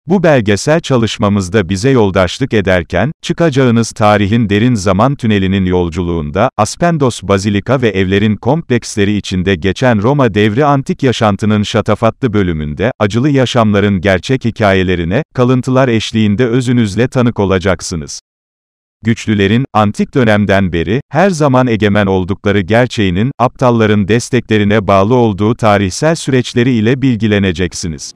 Bu belgesel çalışmamızda bize yoldaşlık ederken, çıkacağınız tarihin derin zaman tünelinin yolculuğunda, Aspendos Bazilika ve evlerin kompleksleri içinde geçen Roma devri antik yaşantının şatafatlı bölümünde, acılı yaşamların gerçek hikayelerine, kalıntılar eşliğinde özünüzle tanık olacaksınız. Güçlülerin, antik dönemden beri, her zaman egemen oldukları gerçeğinin, aptalların desteklerine bağlı olduğu tarihsel süreçleri ile bilgileneceksiniz.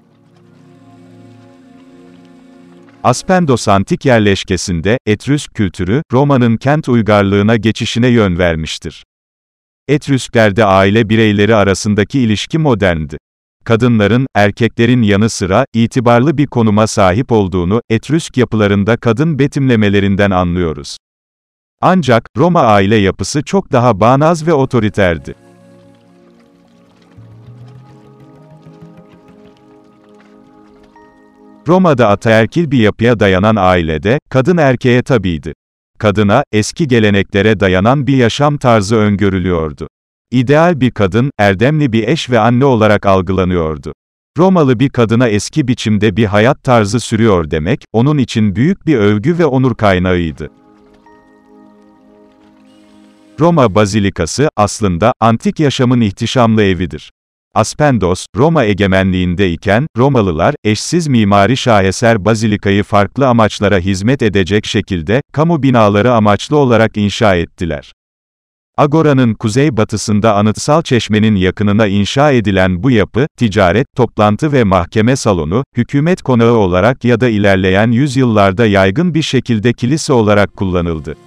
Aspendos antik yerleşkesinde, Etrüsk kültürü, Roma'nın kent uygarlığına geçişine yön vermiştir. Etrüsklerde aile bireyleri arasındaki ilişki moderndi. Kadınların, erkeklerin yanı sıra, itibarlı bir konuma sahip olduğunu, Etrüsk yapılarında kadın betimlemelerinden anlıyoruz. Ancak, Roma aile yapısı çok daha bağnaz ve otoriterdi. Roma'da ataerkil bir yapıya dayanan ailede, kadın erkeğe tabiydi. Kadına, eski geleneklere dayanan bir yaşam tarzı öngörülüyordu. İdeal bir kadın, erdemli bir eş ve anne olarak algılanıyordu. Romalı bir kadına eski biçimde bir hayat tarzı sürüyor demek, onun için büyük bir övgü ve onur kaynağıydı. Roma Bazilikası, aslında, antik yaşamın ihtişamlı evidir. Aspendos, Roma egemenliğinde iken, Romalılar, eşsiz mimari şaheser bazilikayı farklı amaçlara hizmet edecek şekilde, kamu binaları amaçlı olarak inşa ettiler. Agora'nın kuzeybatısında anıtsal çeşmenin yakınına inşa edilen bu yapı, ticaret, toplantı ve mahkeme salonu, hükümet konağı olarak ya da ilerleyen yüzyıllarda yaygın bir şekilde kilise olarak kullanıldı.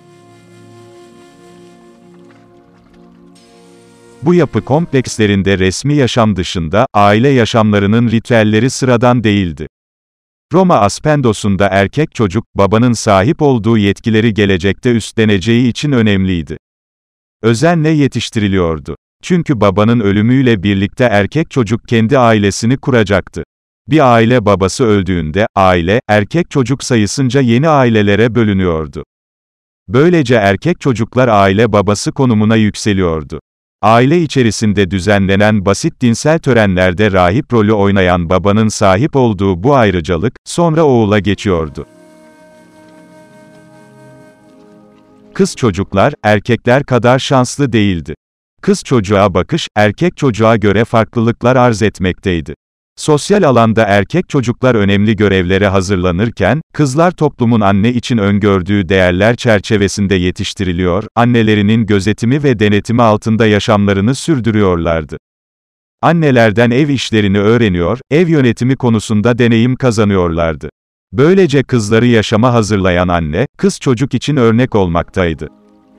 Bu yapı komplekslerinde resmi yaşam dışında, aile yaşamlarının ritüelleri sıradan değildi. Roma Aspendos'unda erkek çocuk, babanın sahip olduğu yetkileri gelecekte üstleneceği için önemliydi. Özenle yetiştiriliyordu. Çünkü babanın ölümüyle birlikte erkek çocuk kendi ailesini kuracaktı. Bir aile babası öldüğünde, aile, erkek çocuk sayısınca yeni ailelere bölünüyordu. Böylece erkek çocuklar aile babası konumuna yükseliyordu. Aile içerisinde düzenlenen basit dinsel törenlerde rahip rolü oynayan babanın sahip olduğu bu ayrıcalık, sonra oğula geçiyordu. Kız çocuklar, erkekler kadar şanslı değildi. Kız çocuğa bakış, erkek çocuğa göre farklılıklar arz etmekteydi. Sosyal alanda erkek çocuklar önemli görevlere hazırlanırken, kızlar toplumun anne için öngördüğü değerler çerçevesinde yetiştiriliyor, annelerinin gözetimi ve denetimi altında yaşamlarını sürdürüyorlardı. Annelerden ev işlerini öğreniyor, ev yönetimi konusunda deneyim kazanıyorlardı. Böylece kızları yaşama hazırlayan anne, kız çocuk için örnek olmaktaydı.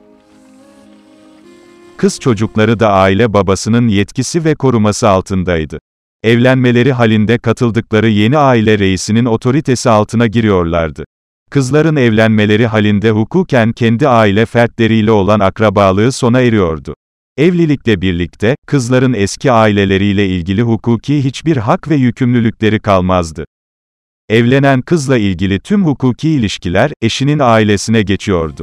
Kız çocukları da aile babasının yetkisi ve koruması altındaydı. Evlenmeleri halinde katıldıkları yeni aile reisinin otoritesi altına giriyorlardı. Kızların evlenmeleri halinde hukuken kendi aile fertleriyle olan akrabalığı sona eriyordu. Evlilikle birlikte, kızların eski aileleriyle ilgili hukuki hiçbir hak ve yükümlülükleri kalmazdı. Evlenen kızla ilgili tüm hukuki ilişkiler, eşinin ailesine geçiyordu.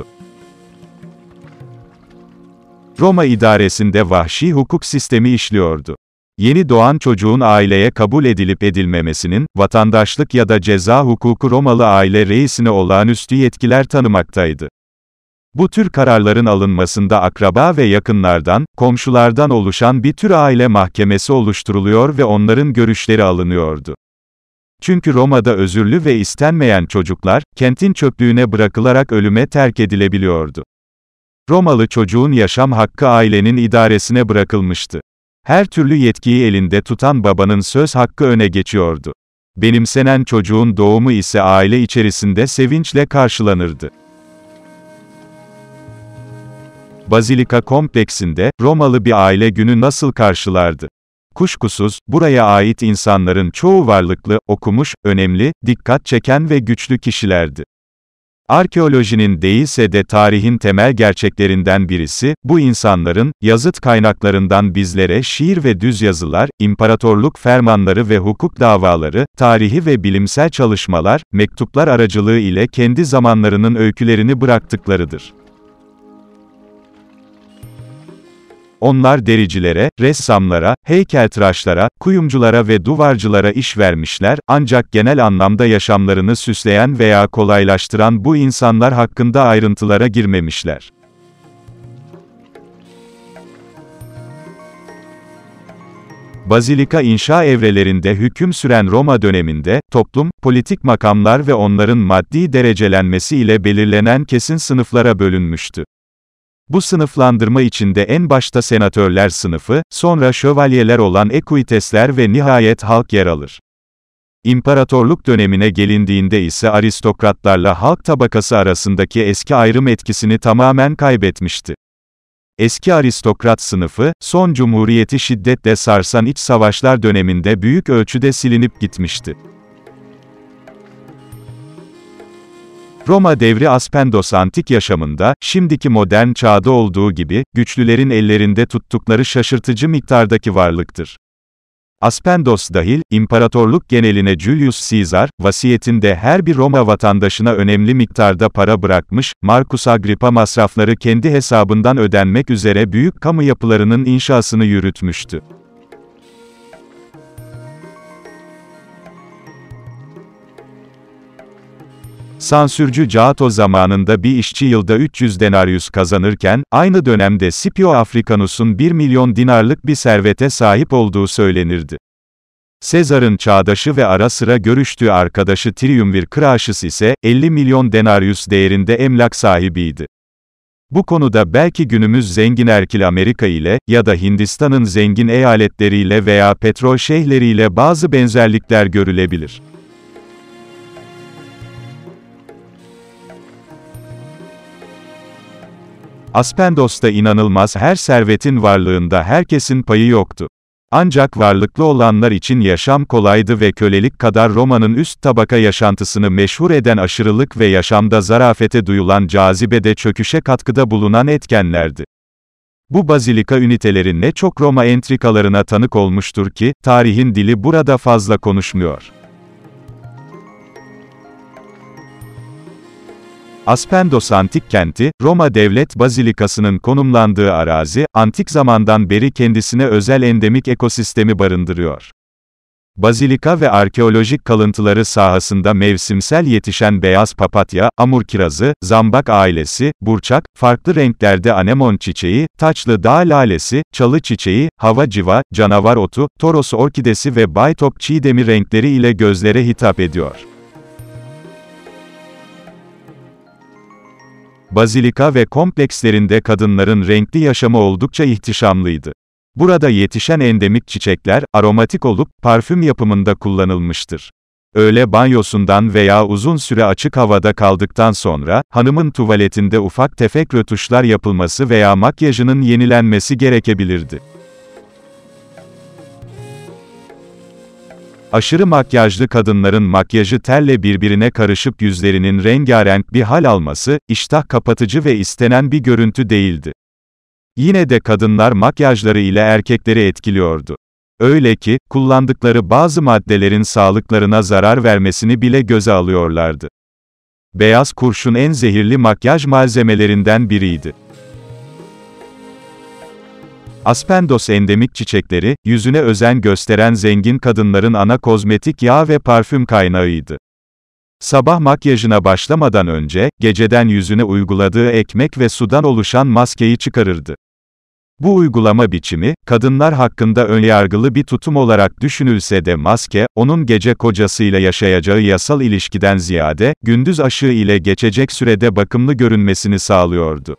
Roma idaresinde vahşi hukuk sistemi işliyordu. Yeni doğan çocuğun aileye kabul edilip edilmemesinin, vatandaşlık ya da ceza hukuku Romalı aile reisine olağanüstü yetkiler tanımaktaydı. Bu tür kararların alınmasında akraba ve yakınlardan, komşulardan oluşan bir tür aile mahkemesi oluşturuluyor ve onların görüşleri alınıyordu. Çünkü Roma'da özürlü ve istenmeyen çocuklar, kentin çöplüğüne bırakılarak ölüme terk edilebiliyordu. Romalı çocuğun yaşam hakkı ailenin idaresine bırakılmıştı. Her türlü yetkiyi elinde tutan babanın söz hakkı öne geçiyordu. Benimsenen çocuğun doğumu ise aile içerisinde sevinçle karşılanırdı. Bazilika kompleksinde, Romalı bir aile günü nasıl karşılardı? Kuşkusuz, buraya ait insanların çoğu varlıklı, okumuş, önemli, dikkat çeken ve güçlü kişilerdi. Arkeolojinin değilse de tarihin temel gerçeklerinden birisi, bu insanların, yazıt kaynaklarından bizlere şiir ve düz yazılar, imparatorluk fermanları ve hukuk davaları, tarihi ve bilimsel çalışmalar, mektuplar aracılığı ile kendi zamanlarının öykülerini bıraktıklarıdır. Onlar dericilere, ressamlara, heykeltıraşlara, kuyumculara ve duvarcılara iş vermişler, ancak genel anlamda yaşamlarını süsleyen veya kolaylaştıran bu insanlar hakkında ayrıntılara girmemişler. Bazilika inşa evrelerinde hüküm süren Roma döneminde, toplum, politik makamlar ve onların maddi derecelenmesi ile belirlenen kesin sınıflara bölünmüştü. Bu sınıflandırma içinde en başta senatörler sınıfı, sonra şövalyeler olan equitesler ve nihayet halk yer alır. İmparatorluk dönemine gelindiğinde ise aristokratlarla halk tabakası arasındaki eski ayrım etkisini tamamen kaybetmişti. Eski aristokrat sınıfı, son cumhuriyeti şiddetle sarsan iç savaşlar döneminde büyük ölçüde silinip gitmişti. Roma devri Aspendos antik yaşamında, şimdiki modern çağda olduğu gibi, güçlülerin ellerinde tuttukları şaşırtıcı miktardaki varlıktır. Aspendos dahil, imparatorluk geneline Julius Caesar, vasiyetinde her bir Roma vatandaşına önemli miktarda para bırakmış, Marcus Agrippa masrafları kendi hesabından ödenmek üzere büyük kamu yapılarının inşasını yürütmüştü. Sansürcü Cato zamanında bir işçi yılda 300 denaryus kazanırken, aynı dönemde Scipio Africanus'un 1 milyon dinarlık bir servete sahip olduğu söylenirdi. Sezar'ın çağdaşı ve ara sıra görüştüğü arkadaşı Triumvir Crassius ise, 50 milyon denaryus değerinde emlak sahibiydi. Bu konuda belki günümüz zengin erkil Amerika ile, ya da Hindistan'ın zengin eyaletleriyle veya petrol şeyhleriyle bazı benzerlikler görülebilir. Aspendos'ta inanılmaz her servetin varlığında herkesin payı yoktu. Ancak varlıklı olanlar için yaşam kolaydı ve kölelik kadar Roma'nın üst tabaka yaşantısını meşhur eden aşırılık ve yaşamda zarafete duyulan cazibe de çöküşe katkıda bulunan etkenlerdi. Bu bazilika üniteleri ne çok Roma entrikalarına tanık olmuştur ki, tarihin dili burada fazla konuşmuyor. Aspendos antik kenti, Roma Devlet Bazilikası'nın konumlandığı arazi, antik zamandan beri kendisine özel endemik ekosistemi barındırıyor. Bazilika ve arkeolojik kalıntıları sahasında mevsimsel yetişen beyaz papatya, amur kirazı, zambak ailesi, burçak, farklı renklerde anemon çiçeği, taçlı dağ lalesi, çalı çiçeği, hava civa, canavar otu, toros orkidesi ve baytok çiğdemi renkleri ile gözlere hitap ediyor. Bazilika ve komplekslerinde kadınların renkli yaşamı oldukça ihtişamlıydı. Burada yetişen endemik çiçekler, aromatik olup, parfüm yapımında kullanılmıştır. Öğle banyosundan veya uzun süre açık havada kaldıktan sonra, hanımın tuvaletinde ufak tefek rötuşlar yapılması veya makyajının yenilenmesi gerekebilirdi. Aşırı makyajlı kadınların makyajı terle birbirine karışıp yüzlerinin rengarenk bir hal alması, iştah kapatıcı ve istenen bir görüntü değildi. Yine de kadınlar makyajları ile erkekleri etkiliyordu. Öyle ki, kullandıkları bazı maddelerin sağlıklarına zarar vermesini bile göze alıyorlardı. Beyaz kurşun en zehirli makyaj malzemelerinden biriydi. Aspendos endemik çiçekleri, yüzüne özen gösteren zengin kadınların ana kozmetik yağ ve parfüm kaynağıydı. Sabah makyajına başlamadan önce, geceden yüzüne uyguladığı ekmek ve sudan oluşan maskeyi çıkarırdı. Bu uygulama biçimi, kadınlar hakkında önyargılı bir tutum olarak düşünülse de maske, onun gece kocasıyla yaşayacağı yasal ilişkiden ziyade, gündüz aşığı ile geçecek sürede bakımlı görünmesini sağlıyordu.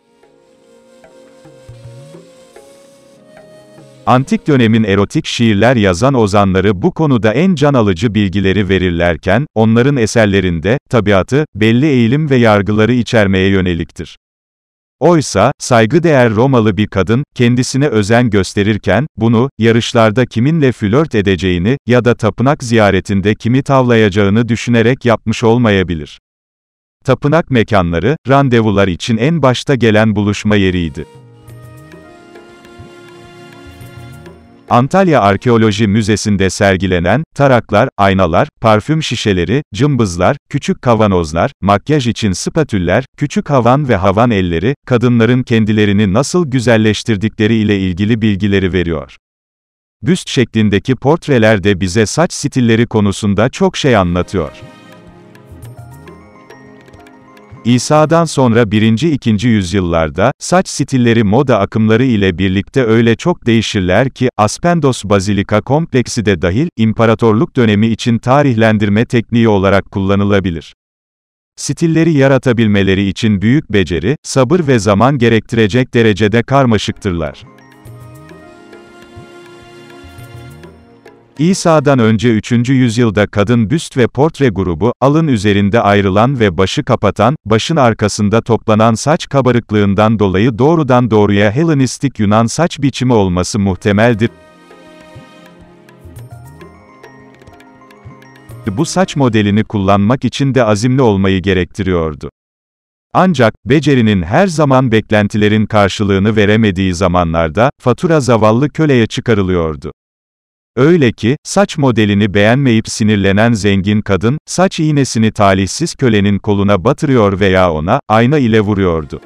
Antik dönemin erotik şiirler yazan ozanları bu konuda en can alıcı bilgileri verirlerken, onların eserlerinde, tabiatı, belli eğilim ve yargıları içermeye yöneliktir. Oysa, saygıdeğer Romalı bir kadın, kendisine özen gösterirken, bunu, yarışlarda kiminle flört edeceğini, ya da tapınak ziyaretinde kimi tavlayacağını düşünerek yapmış olmayabilir. Tapınak mekanları, randevular için en başta gelen buluşma yeriydi. Antalya Arkeoloji Müzesi'nde sergilenen, taraklar, aynalar, parfüm şişeleri, cımbızlar, küçük kavanozlar, makyaj için spatüller, küçük havan ve havan elleri, kadınların kendilerini nasıl güzelleştirdikleri ile ilgili bilgileri veriyor. Büst şeklindeki portreler de bize saç stilleri konusunda çok şey anlatıyor. İsa'dan sonra 1. 2. yüzyıllarda, saç stilleri moda akımları ile birlikte öyle çok değişirler ki, Aspendos Bazilika kompleksi de dahil, imparatorluk dönemi için tarihlendirme tekniği olarak kullanılabilir. Stilleri yaratabilmeleri için büyük beceri, sabır ve zaman gerektirecek derecede karmaşıktırlar. İsa'dan önce 3. yüzyılda kadın büst ve portre grubu, alın üzerinde ayrılan ve başı kapatan, başın arkasında toplanan saç kabarıklığından dolayı doğrudan doğruya Helenistik Yunan saç biçimi olması muhtemeldir. Bu saç modelini kullanmak için de azimli olmayı gerektiriyordu. Ancak, becerinin her zaman beklentilerin karşılığını veremediği zamanlarda, fatura zavallı köleye çıkarılıyordu. Öyle ki, saç modelini beğenmeyip sinirlenen zengin kadın, saç iğnesini talihsiz kölenin koluna batırıyor veya ona, ayna ile vuruyordu.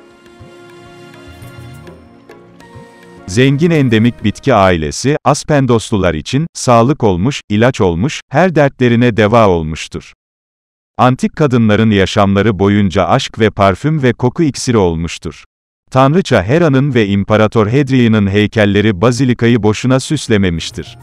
Zengin endemik bitki ailesi, Aspendoslular için, sağlık olmuş, ilaç olmuş, her dertlerine deva olmuştur. Antik kadınların yaşamları boyunca aşk ve parfüm ve koku iksiri olmuştur. Tanrıça Hera'nın ve İmparator Hadrian'ın heykelleri bazilikayı boşuna süslememiştir.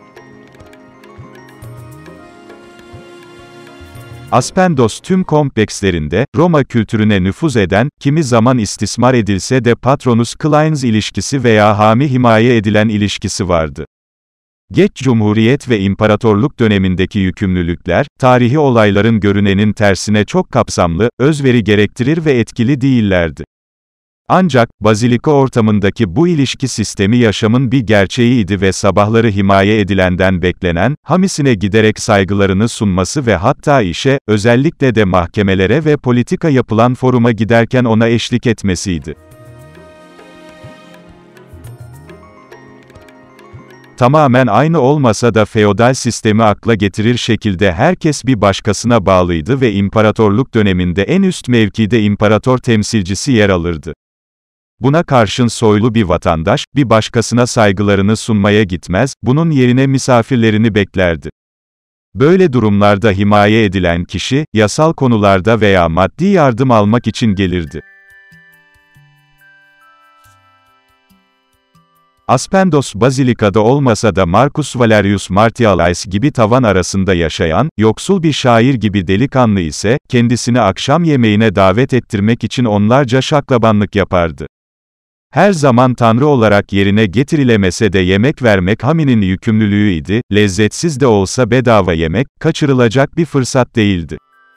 Aspendos tüm komplekslerinde, Roma kültürüne nüfuz eden, kimi zaman istismar edilse de patronus-cliens ilişkisi veya hami-himaye edilen ilişkisi vardı. Geç Cumhuriyet ve İmparatorluk dönemindeki yükümlülükler, tarihi olayların görünenin tersine çok kapsamlı, özveri gerektirir ve etkili değillerdi. Ancak, bazilika ortamındaki bu ilişki sistemi yaşamın bir gerçeğiydi ve sabahları himaye edilenden beklenen, hamisine giderek saygılarını sunması ve hatta işe, özellikle de mahkemelere ve politika yapılan foruma giderken ona eşlik etmesiydi. Tamamen aynı olmasa da feodal sistemi akla getirir şekilde herkes bir başkasına bağlıydı ve imparatorluk döneminde en üst mevkide imparator temsilcisi yer alırdı. Buna karşın soylu bir vatandaş, bir başkasına saygılarını sunmaya gitmez, bunun yerine misafirlerini beklerdi. Böyle durumlarda himaye edilen kişi, yasal konularda veya maddi yardım almak için gelirdi. Aspendos Bazilika'da olmasa da Marcus Valerius Martialis gibi tavan arasında yaşayan, yoksul bir şair gibi delikanlı ise, kendisini akşam yemeğine davet ettirmek için onlarca şaklabanlık yapardı. Her zaman tanrı olarak yerine getirilemese de yemek vermek haminin yükümlülüğüydü, lezzetsiz de olsa bedava yemek, kaçırılacak bir fırsat değildi.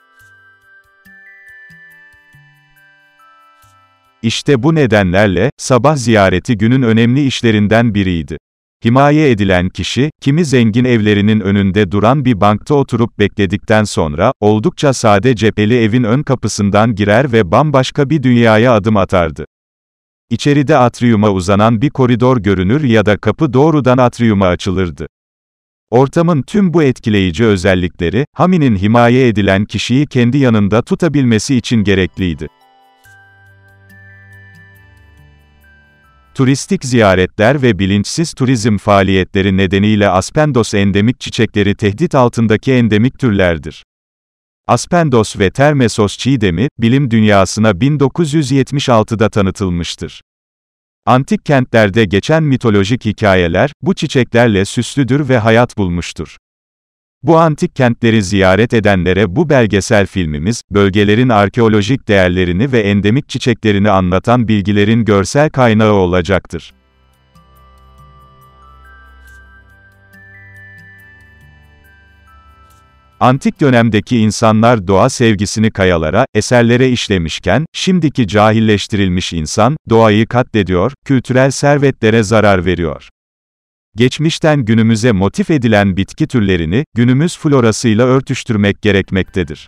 İşte bu nedenlerle, sabah ziyareti günün önemli işlerinden biriydi. Himaye edilen kişi, kimi zengin evlerinin önünde duran bir bankta oturup bekledikten sonra, oldukça sade cepheli evin ön kapısından girer ve bambaşka bir dünyaya adım atardı. İçeride atriyuma uzanan bir koridor görünür ya da kapı doğrudan atriyuma açılırdı. Ortamın tüm bu etkileyici özellikleri, haminin himaye edilen kişiyi kendi yanında tutabilmesi için gerekliydi. Turistik ziyaretler ve bilinçsiz turizm faaliyetleri nedeniyle Aspendos endemik çiçekleri tehdit altındaki endemik türlerdir. Aspendos ve Termesos çiğdemi, bilim dünyasına 1976'da tanıtılmıştır. Antik kentlerde geçen mitolojik hikayeler, bu çiçeklerle süslüdür ve hayat bulmuştur. Bu antik kentleri ziyaret edenlere bu belgesel filmimiz, bölgelerin arkeolojik değerlerini ve endemik çiçeklerini anlatan bilgilerin görsel kaynağı olacaktır. Antik dönemdeki insanlar doğa sevgisini kayalara, eserlere işlemişken, şimdiki cahilleştirilmiş insan, doğayı katlediyor, kültürel servetlere zarar veriyor. Geçmişten günümüze motif edilen bitki türlerini, günümüz florasıyla örtüştürmek gerekmektedir.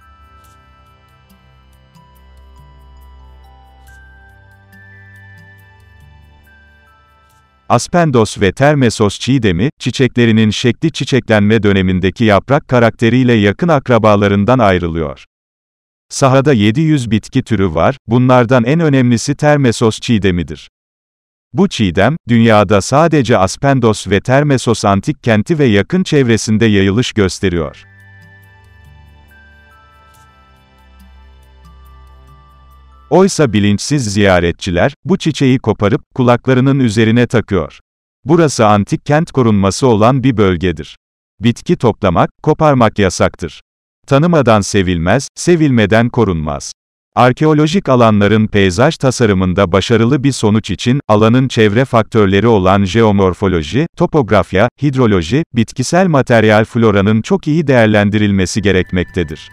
Aspendos ve Termesos çiğdemi, çiçeklerinin şekli çiçeklenme dönemindeki yaprak karakteriyle yakın akrabalarından ayrılıyor. Sahada 700 bitki türü var, bunlardan en önemlisi Termesos çiğdemidir. Bu çiğdem, dünyada sadece Aspendos ve Termesos antik kenti ve yakın çevresinde yayılış gösteriyor. Oysa bilinçsiz ziyaretçiler, bu çiçeği koparıp, kulaklarının üzerine takıyor. Burası antik kent korunması olan bir bölgedir. Bitki toplamak, koparmak yasaktır. Tanımadan sevilmez, sevilmeden korunmaz. Arkeolojik alanların peyzaj tasarımında başarılı bir sonuç için, alanın çevre faktörleri olan jeomorfoloji, topografya, hidroloji, bitkisel materyal floranın çok iyi değerlendirilmesi gerekmektedir.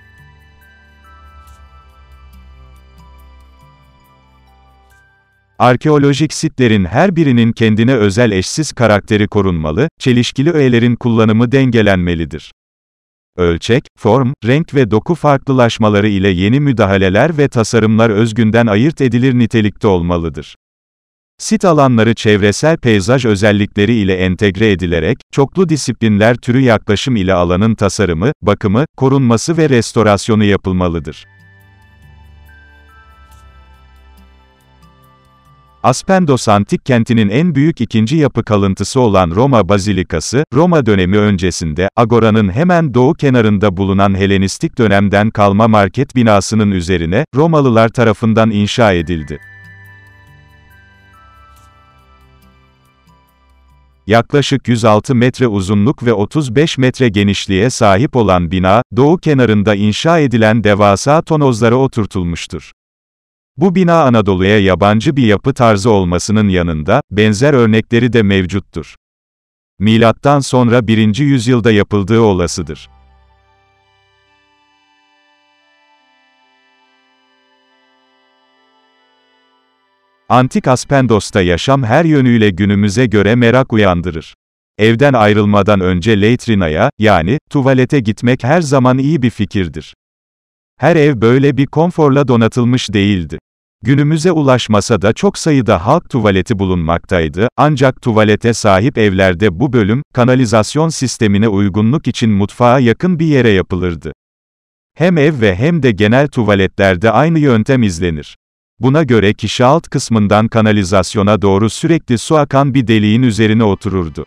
Arkeolojik sitlerin her birinin kendine özel eşsiz karakteri korunmalı, çelişkili öğelerin kullanımı dengelenmelidir. Ölçek, form, renk ve doku farklılaşmaları ile yeni müdahaleler ve tasarımlar özgünden ayırt edilir nitelikte olmalıdır. Sit alanları çevresel peyzaj özellikleri ile entegre edilerek, çoklu disiplinler türü yaklaşım ile alanın tasarımı, bakımı, korunması ve restorasyonu yapılmalıdır. Aspendos antik kentinin en büyük ikinci yapı kalıntısı olan Roma Bazilikası, Roma dönemi öncesinde, Agora'nın hemen doğu kenarında bulunan Helenistik dönemden kalma market binasının üzerine, Romalılar tarafından inşa edildi. Yaklaşık 106 metre uzunluk ve 35 metre genişliğe sahip olan bina, doğu kenarında inşa edilen devasa tonozlara oturtulmuştur. Bu bina Anadolu'ya yabancı bir yapı tarzı olmasının yanında, benzer örnekleri de mevcuttur. Milattan sonra 1. yüzyılda yapıldığı olasıdır. Antik Aspendos'ta yaşam her yönüyle günümüze göre merak uyandırır. Evden ayrılmadan önce latrinaya, yani, tuvalete gitmek her zaman iyi bir fikirdir. Her ev böyle bir konforla donatılmış değildi. Günümüze ulaşmasa da çok sayıda halk tuvaleti bulunmaktaydı, ancak tuvalete sahip evlerde bu bölüm, kanalizasyon sistemine uygunluk için mutfağa yakın bir yere yapılırdı. Hem ev ve hem de genel tuvaletlerde aynı yöntem izlenir. Buna göre kişi alt kısmından kanalizasyona doğru sürekli su akan bir deliğin üzerine otururdu.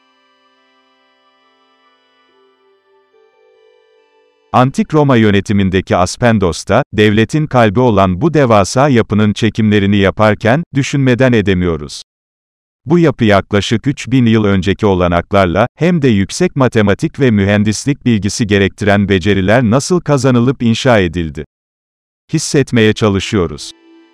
Antik Roma yönetimindeki Aspendos'ta, devletin kalbi olan bu devasa yapının çekimlerini yaparken, düşünmeden edemiyoruz. Bu yapı yaklaşık 3000 yıl önceki olanaklarla, hem de yüksek matematik ve mühendislik bilgisi gerektiren beceriler nasıl kazanılıp inşa edildi? Hissetmeye çalışıyoruz.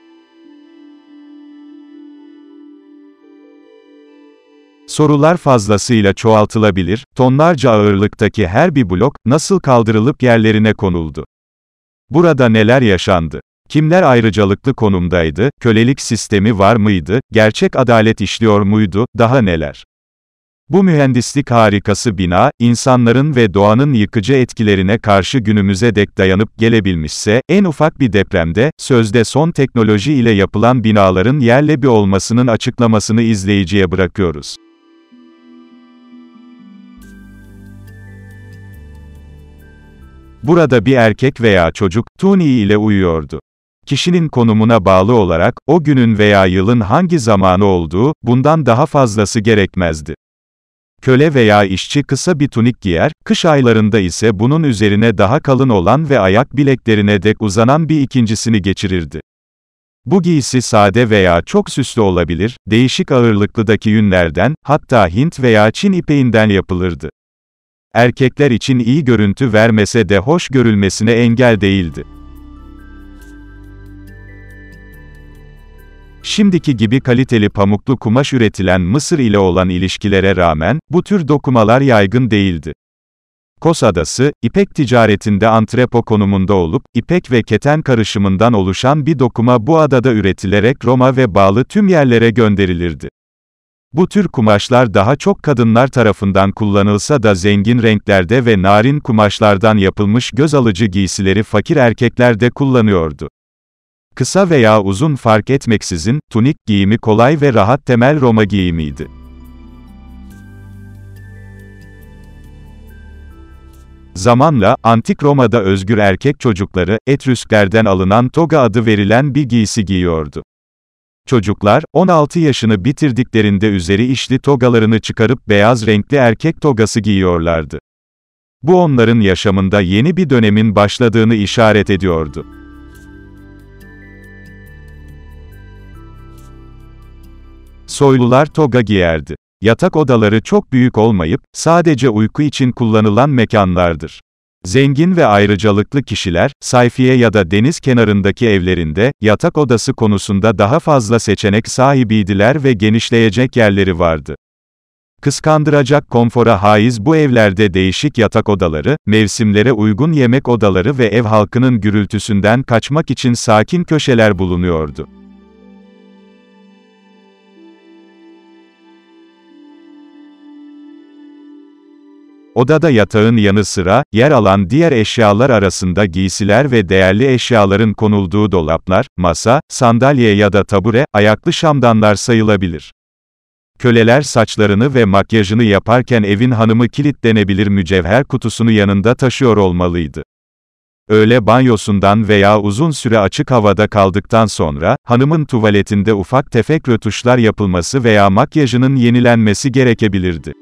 Sorular fazlasıyla çoğaltılabilir, tonlarca ağırlıktaki her bir blok, nasıl kaldırılıp yerlerine konuldu? Burada neler yaşandı? Kimler ayrıcalıklı konumdaydı, kölelik sistemi var mıydı, gerçek adalet işliyor muydu, daha neler? Bu mühendislik harikası bina, insanların ve doğanın yıkıcı etkilerine karşı günümüze dek dayanıp gelebilmişse, en ufak bir depremde, sözde son teknoloji ile yapılan binaların yerle bir olmasının açıklamasını izleyiciye bırakıyoruz. Burada bir erkek veya çocuk, tuni ile uyuyordu. Kişinin konumuna bağlı olarak, o günün veya yılın hangi zamanı olduğu, bundan daha fazlası gerekmezdi. Köle veya işçi kısa bir tunik giyer, kış aylarında ise bunun üzerine daha kalın olan ve ayak bileklerine dek uzanan bir ikincisini geçirirdi. Bu giysi sade veya çok süslü olabilir, değişik ağırlıklıdaki yünlerden, hatta Hint veya Çin ipeğinden yapılırdı. Erkekler için iyi görüntü vermese de hoş görülmesine engel değildi. Şimdiki gibi kaliteli pamuklu kumaş üretilen Mısır ile olan ilişkilere rağmen, bu tür dokumalar yaygın değildi. Kos Adası, ipek ticaretinde antrepo konumunda olup, ipek ve keten karışımından oluşan bir dokuma bu adada üretilerek Roma ve bağlı tüm yerlere gönderilirdi. Bu tür kumaşlar daha çok kadınlar tarafından kullanılsa da zengin renklerde ve narin kumaşlardan yapılmış göz alıcı giysileri fakir erkekler de kullanıyordu. Kısa veya uzun fark etmeksizin, tunik giyimi kolay ve rahat temel Roma giyimiydi. Zamanla, Antik Roma'da özgür erkek çocukları, Etrüsklerden alınan toga adı verilen bir giysi giyiyordu. Çocuklar, 16 yaşını bitirdiklerinde üzeri işli togalarını çıkarıp beyaz renkli erkek togası giyiyorlardı. Bu onların yaşamında yeni bir dönemin başladığını işaret ediyordu. Soylular toga giyerdi. Yatak odaları çok büyük olmayıp, sadece uyku için kullanılan mekanlardır. Zengin ve ayrıcalıklı kişiler, sayfiye ya da deniz kenarındaki evlerinde, yatak odası konusunda daha fazla seçenek sahibiydiler ve genişleyecek yerleri vardı. Kıskandıracak konfora haiz bu evlerde değişik yatak odaları, mevsimlere uygun yemek odaları ve ev halkının gürültüsünden kaçmak için sakin köşeler bulunuyordu. Odada yatağın yanı sıra, yer alan diğer eşyalar arasında giysiler ve değerli eşyaların konulduğu dolaplar, masa, sandalye ya da tabure, ayaklı şamdanlar sayılabilir. Köleler saçlarını ve makyajını yaparken evin hanımı kilitlenebilir mücevher kutusunu yanında taşıyor olmalıydı. Öğle banyosundan veya uzun süre açık havada kaldıktan sonra, hanımın tuvaletinde ufak tefek rötuşlar yapılması veya makyajının yenilenmesi gerekebilirdi.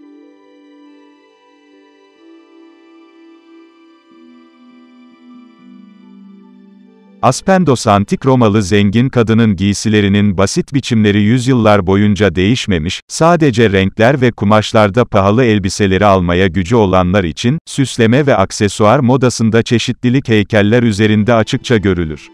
Aspendos Antik Romalı zengin kadının giysilerinin basit biçimleri yüzyıllar boyunca değişmemiş, sadece renkler ve kumaşlarda pahalı elbiseleri almaya gücü olanlar için, süsleme ve aksesuar modasında çeşitlilik heykeller üzerinde açıkça görülür.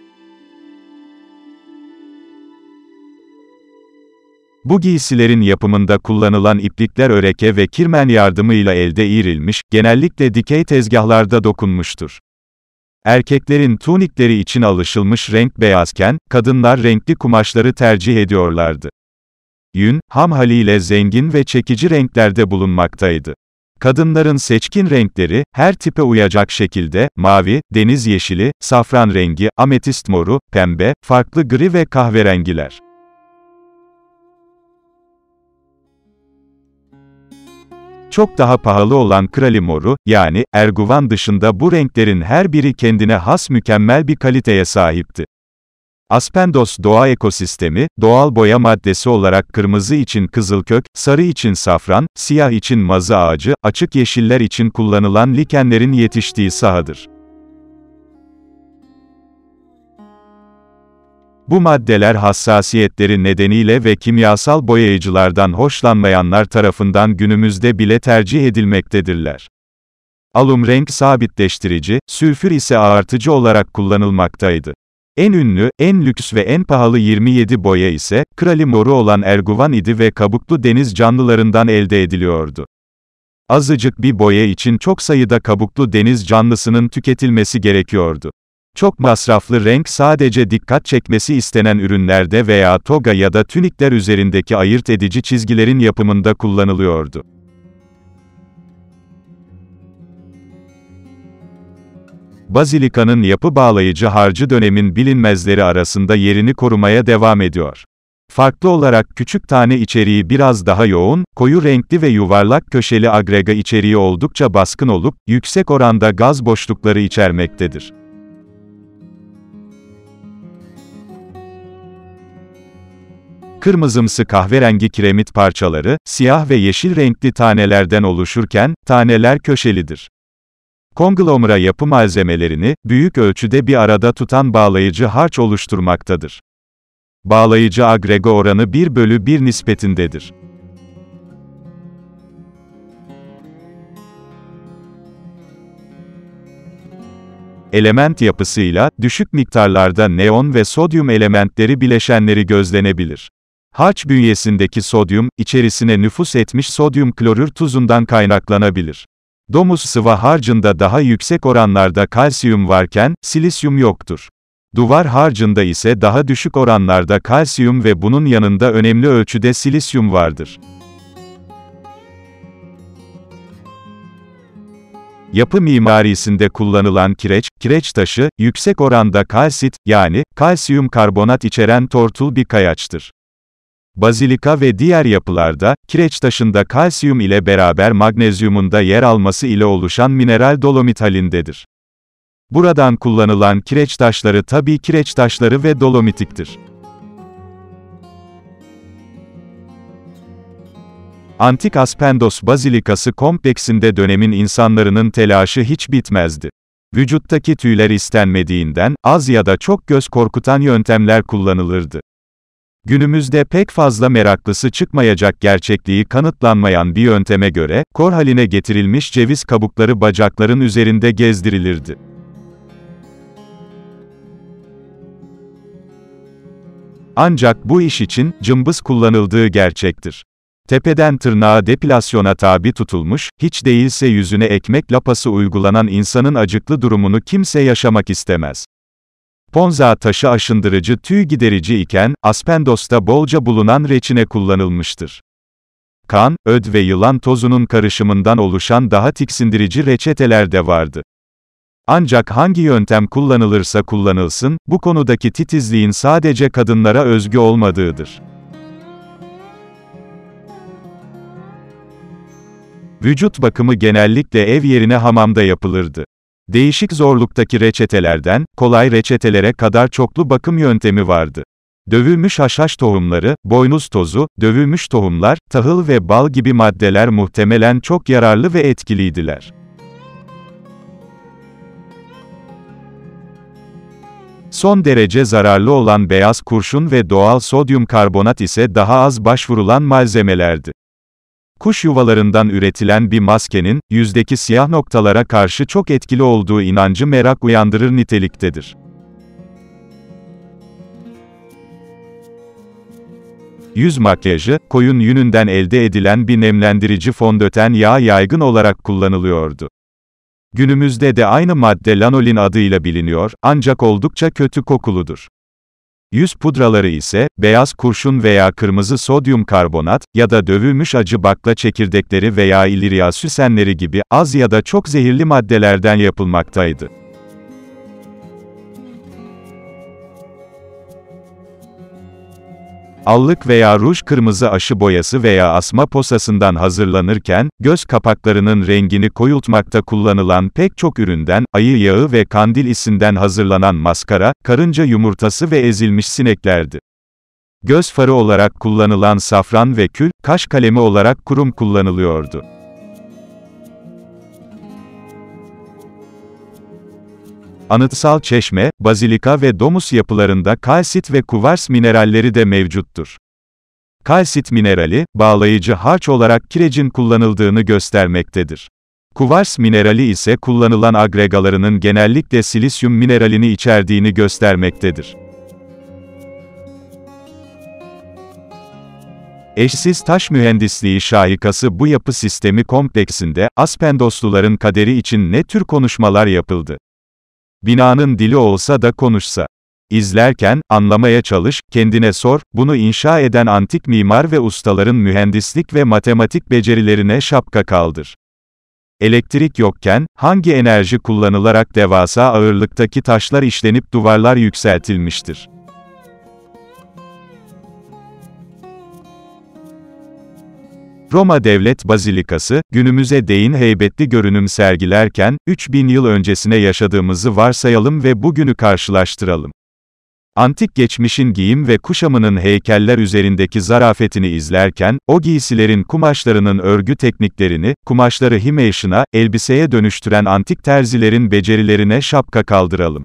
Bu giysilerin yapımında kullanılan iplikler öreke ve kirmen yardımıyla elde iğrilmiş, genellikle dikey tezgahlarda dokunmuştur. Erkeklerin tunikleri için alışılmış renk beyazken, kadınlar renkli kumaşları tercih ediyorlardı. Yün, ham haliyle zengin ve çekici renklerde bulunmaktaydı. Kadınların seçkin renkleri, her tipe uyacak şekilde, mavi, deniz yeşili, safran rengi, ametist moru, pembe, farklı gri ve kahverengiler. Çok daha pahalı olan krali moru, yani, erguvan dışında bu renklerin her biri kendine has mükemmel bir kaliteye sahipti. Aspendos doğa ekosistemi, doğal boya maddesi olarak kırmızı için kızılkök, sarı için safran, siyah için mazı ağacı, açık yeşiller için kullanılan likenlerin yetiştiği sahadır. Bu maddeler hassasiyetleri nedeniyle ve kimyasal boyayıcılardan hoşlanmayanlar tarafından günümüzde bile tercih edilmektedirler. Alum renk sabitleştirici, sülfür ise ağartıcı olarak kullanılmaktaydı. En ünlü, en lüks ve en pahalı 27 boya ise, krali moru olan erguvan idi ve kabuklu deniz canlılarından elde ediliyordu. Azıcık bir boya için çok sayıda kabuklu deniz canlısının tüketilmesi gerekiyordu. Çok masraflı renk sadece dikkat çekmesi istenen ürünlerde veya toga ya da tünikler üzerindeki ayırt edici çizgilerin yapımında kullanılıyordu. Bazilikanın yapı bağlayıcı harcı dönemin bilinmezleri arasında yerini korumaya devam ediyor. Farklı olarak küçük tane içeriği biraz daha yoğun, koyu renkli ve yuvarlak köşeli agrega içeriği oldukça baskın olup, yüksek oranda gaz boşlukları içermektedir. Kırmızımsı kahverengi kiremit parçaları, siyah ve yeşil renkli tanelerden oluşurken, taneler köşelidir. Konglomera yapı malzemelerini, büyük ölçüde bir arada tutan bağlayıcı harç oluşturmaktadır. Bağlayıcı agrega oranı 1/1 nispetindedir. Element yapısıyla, düşük miktarlarda neon ve sodyum elementleri bileşenleri gözlenebilir. Harç bünyesindeki sodyum, içerisine nüfuz etmiş sodyum klorür tuzundan kaynaklanabilir. Domuz sıva harcında daha yüksek oranlarda kalsiyum varken, silisyum yoktur. Duvar harcında ise daha düşük oranlarda kalsiyum ve bunun yanında önemli ölçüde silisyum vardır. Yapı mimarisinde kullanılan kireç taşı, yüksek oranda kalsit, yani, kalsiyum karbonat içeren tortul bir kayaçtır. Bazilika ve diğer yapılarda, kireç taşında kalsiyum ile beraber magnezyumun da yer alması ile oluşan mineral dolomit halindedir. Buradan kullanılan kireç taşları tabii kireç taşları ve dolomitiktir. Antik Aspendos Bazilikası kompleksinde dönemin insanlarının telaşı hiç bitmezdi. Vücuttaki tüyler istenmediğinden, az ya da çok göz korkutan yöntemler kullanılırdı. Günümüzde pek fazla meraklısı çıkmayacak gerçekliği kanıtlanmayan bir yönteme göre, kor haline getirilmiş ceviz kabukları bacakların üzerinde gezdirilirdi. Ancak bu iş için, cımbız kullanıldığı gerçektir. Tepeden tırnağa depilasyona tabi tutulmuş, hiç değilse yüzüne ekmek lapası uygulanan insanın acıklı durumunu kimse yaşamak istemez. Ponza taşı aşındırıcı tüy giderici iken, Aspendos'ta bolca bulunan reçine kullanılmıştır. Kan, öd ve yılan tozunun karışımından oluşan daha tiksindirici reçeteler de vardı. Ancak hangi yöntem kullanılırsa kullanılsın, bu konudaki titizliğin sadece kadınlara özgü olmadığıdır. Vücut bakımı genellikle ev yerine hamamda yapılırdı. Değişik zorluktaki reçetelerden, kolay reçetelere kadar çoklu bakım yöntemi vardı. Dövülmüş haşhaş tohumları, boynuz tozu, dövülmüş tohumlar, tahıl ve bal gibi maddeler muhtemelen çok yararlı ve etkiliydiler. Son derece zararlı olan beyaz kurşun ve doğal sodyum karbonat ise daha az başvurulan malzemelerdi. Kuş yuvalarından üretilen bir maskenin, yüzdeki siyah noktalara karşı çok etkili olduğu inancı merak uyandırır niteliktedir. Yüz makyajı, koyun yününden elde edilen bir nemlendirici fondöten yağı yaygın olarak kullanılıyordu. Günümüzde de aynı madde lanolin adıyla biliniyor, ancak oldukça kötü kokuludur. Yüz pudraları ise, beyaz kurşun veya kırmızı sodyum karbonat, ya da dövülmüş acı bakla çekirdekleri veya ilirya süsenleri gibi, az ya da çok zehirli maddelerden yapılmaktaydı. Allık veya ruj kırmızı aşı boyası veya asma posasından hazırlanırken, göz kapaklarının rengini koyultmakta kullanılan pek çok üründen, ayı yağı ve kandil isinden hazırlanan maskara, karınca yumurtası ve ezilmiş sineklerdi. Göz farı olarak kullanılan safran ve kül, kaş kalemi olarak kurum kullanılıyordu. Anıtsal çeşme, bazilika ve domus yapılarında kalsit ve kuvars mineralleri de mevcuttur. Kalsit minerali, bağlayıcı harç olarak kirecin kullanıldığını göstermektedir. Kuvars minerali ise kullanılan agregalarının genellikle silisyum mineralini içerdiğini göstermektedir. Eşsiz taş mühendisliği şahikası bu yapı sistemi kompleksinde, Aspendosluların kaderi için ne tür konuşmalar yapıldı? Binanın dili olsa da konuşsa. İzlerken, anlamaya çalış, kendine sor, bunu inşa eden antik mimar ve ustaların mühendislik ve matematik becerilerine şapka kaldır. Elektrik yokken, hangi enerji kullanılarak devasa ağırlıktaki taşlar işlenip duvarlar yükseltilmiştir? Roma Devlet Bazilikası, günümüze değin heybetli görünüm sergilerken, 3000 yıl öncesine yaşadığımızı varsayalım ve bugünü karşılaştıralım. Antik geçmişin giyim ve kuşamının heykeller üzerindeki zarafetini izlerken, o giysilerin kumaşlarının örgü tekniklerini, kumaşları himeşına, elbiseye dönüştüren antik terzilerin becerilerine şapka kaldıralım.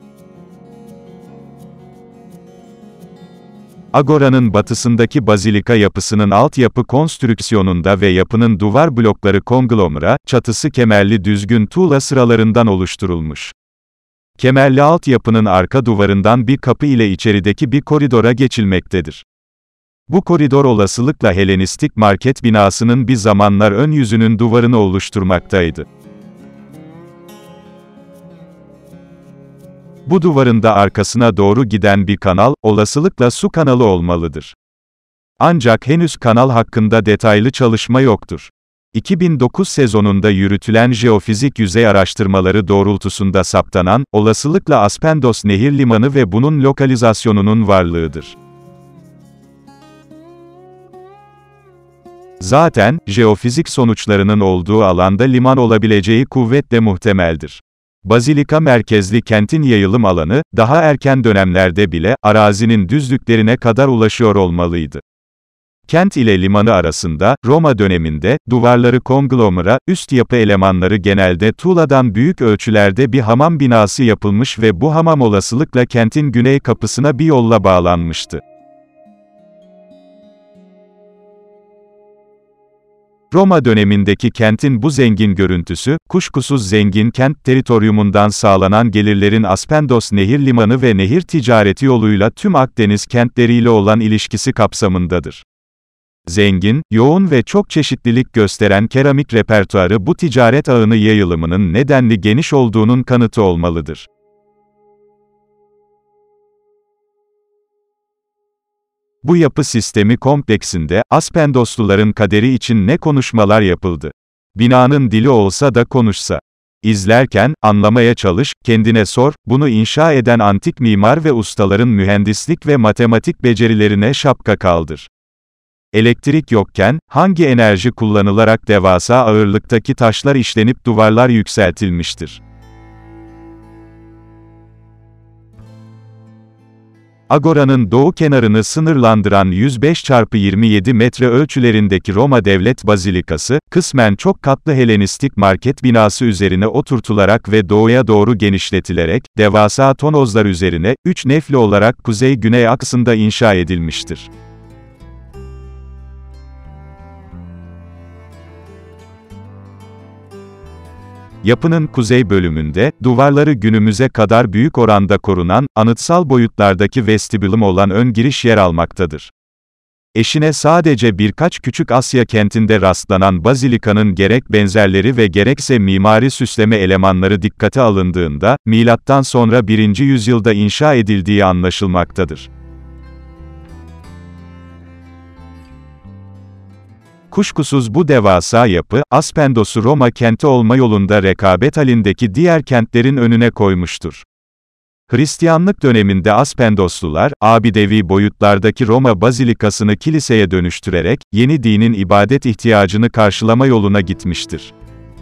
Agora'nın batısındaki bazilika yapısının altyapı konstrüksiyonunda ve yapının duvar blokları konglomera, çatısı kemerli düzgün tuğla sıralarından oluşturulmuş. Kemerli altyapının arka duvarından bir kapı ile içerideki bir koridora geçilmektedir. Bu koridor olasılıkla Helenistik market binasının bir zamanlar ön yüzünün duvarını oluşturmaktaydı. Bu duvarında arkasına doğru giden bir kanal, olasılıkla su kanalı olmalıdır. Ancak henüz kanal hakkında detaylı çalışma yoktur. 2009 sezonunda yürütülen jeofizik yüzey araştırmaları doğrultusunda saptanan, olasılıkla Aspendos Nehir Limanı ve bunun lokalizasyonunun varlığıdır. Zaten, jeofizik sonuçlarının olduğu alanda liman olabileceği kuvvetle muhtemeldir. Bazilika merkezli kentin yayılım alanı, daha erken dönemlerde bile, arazinin düzlüklerine kadar ulaşıyor olmalıydı. Kent ile limanı arasında, Roma döneminde, duvarları konglomera, üst yapı elemanları genelde tuğladan büyük ölçülerde bir hamam binası yapılmış ve bu hamam olasılıkla kentin güney kapısına bir yolla bağlanmıştı. Roma dönemindeki kentin bu zengin görüntüsü, kuşkusuz zengin kent teritoriumundan sağlanan gelirlerin Aspendos nehir limanı ve nehir ticareti yoluyla tüm Akdeniz kentleriyle olan ilişkisi kapsamındadır. Zengin, yoğun ve çok çeşitlilik gösteren keramik repertuarı bu ticaret ağını yayılımının nedenli geniş olduğunun kanıtı olmalıdır. Bu yapı sistemi kompleksinde, Aspendosluların kaderi için ne konuşmalar yapıldı. Binanın dili olsa da konuşsa. İzlerken, anlamaya çalış, kendine sor, bunu inşa eden antik mimar ve ustaların mühendislik ve matematik becerilerine şapka kaldır. Elektrik yokken, hangi enerji kullanılarak devasa ağırlıktaki taşlar işlenip duvarlar yükseltilmiştir? Agora'nın doğu kenarını sınırlandıran 105x27 metre ölçülerindeki Roma Devlet Bazilikası, kısmen çok katlı Helenistik market binası üzerine oturtularak ve doğuya doğru genişletilerek, devasa tonozlar üzerine, 3 nefli olarak kuzey-güney aksında inşa edilmiştir. Yapının kuzey bölümünde, duvarları günümüze kadar büyük oranda korunan, anıtsal boyutlardaki vestibülüm olan ön giriş yer almaktadır. Eşine sadece birkaç küçük Asya kentinde rastlanan bazilikanın gerek benzerleri ve gerekse mimari süsleme elemanları dikkate alındığında, milattan sonra 1. yüzyılda inşa edildiği anlaşılmaktadır. Kuşkusuz bu devasa yapı, Aspendos'u Roma kenti olma yolunda rekabet halindeki diğer kentlerin önüne koymuştur. Hristiyanlık döneminde Aspendoslular, abidevi boyutlardaki Roma Bazilikası'nı kiliseye dönüştürerek, yeni dinin ibadet ihtiyacını karşılama yoluna gitmiştir.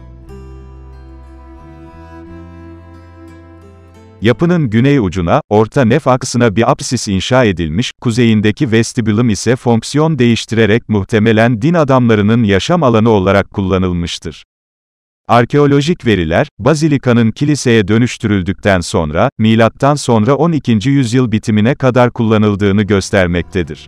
Yapının güney ucuna, orta nef aksına bir apsis inşa edilmiş, kuzeyindeki vestibülüm ise fonksiyon değiştirerek muhtemelen din adamlarının yaşam alanı olarak kullanılmıştır. Arkeolojik veriler, bazilikanın kiliseye dönüştürüldükten sonra, milattan sonra 12. yüzyıl bitimine kadar kullanıldığını göstermektedir.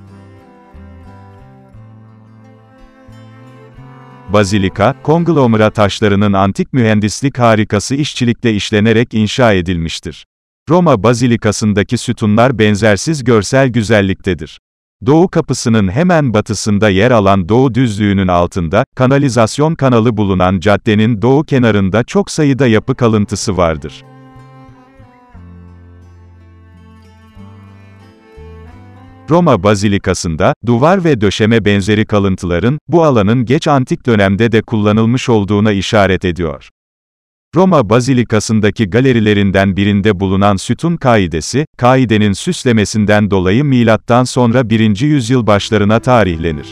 Bazilika, konglomera taşlarının antik mühendislik harikası işçilikle işlenerek inşa edilmiştir. Roma Bazilikası'ndaki sütunlar benzersiz görsel güzelliktedir. Doğu kapısının hemen batısında yer alan doğu düzlüğünün altında, kanalizasyon kanalı bulunan caddenin doğu kenarında çok sayıda yapı kalıntısı vardır. Roma Bazilikası'nda, duvar ve döşeme benzeri kalıntıların, bu alanın geç antik dönemde de kullanılmış olduğuna işaret ediyor. Roma Bazilikası'ndaki galerilerinden birinde bulunan sütun kaidesi, kaidenin süslemesinden dolayı milattan sonra 1. yüzyıl başlarına tarihlenir.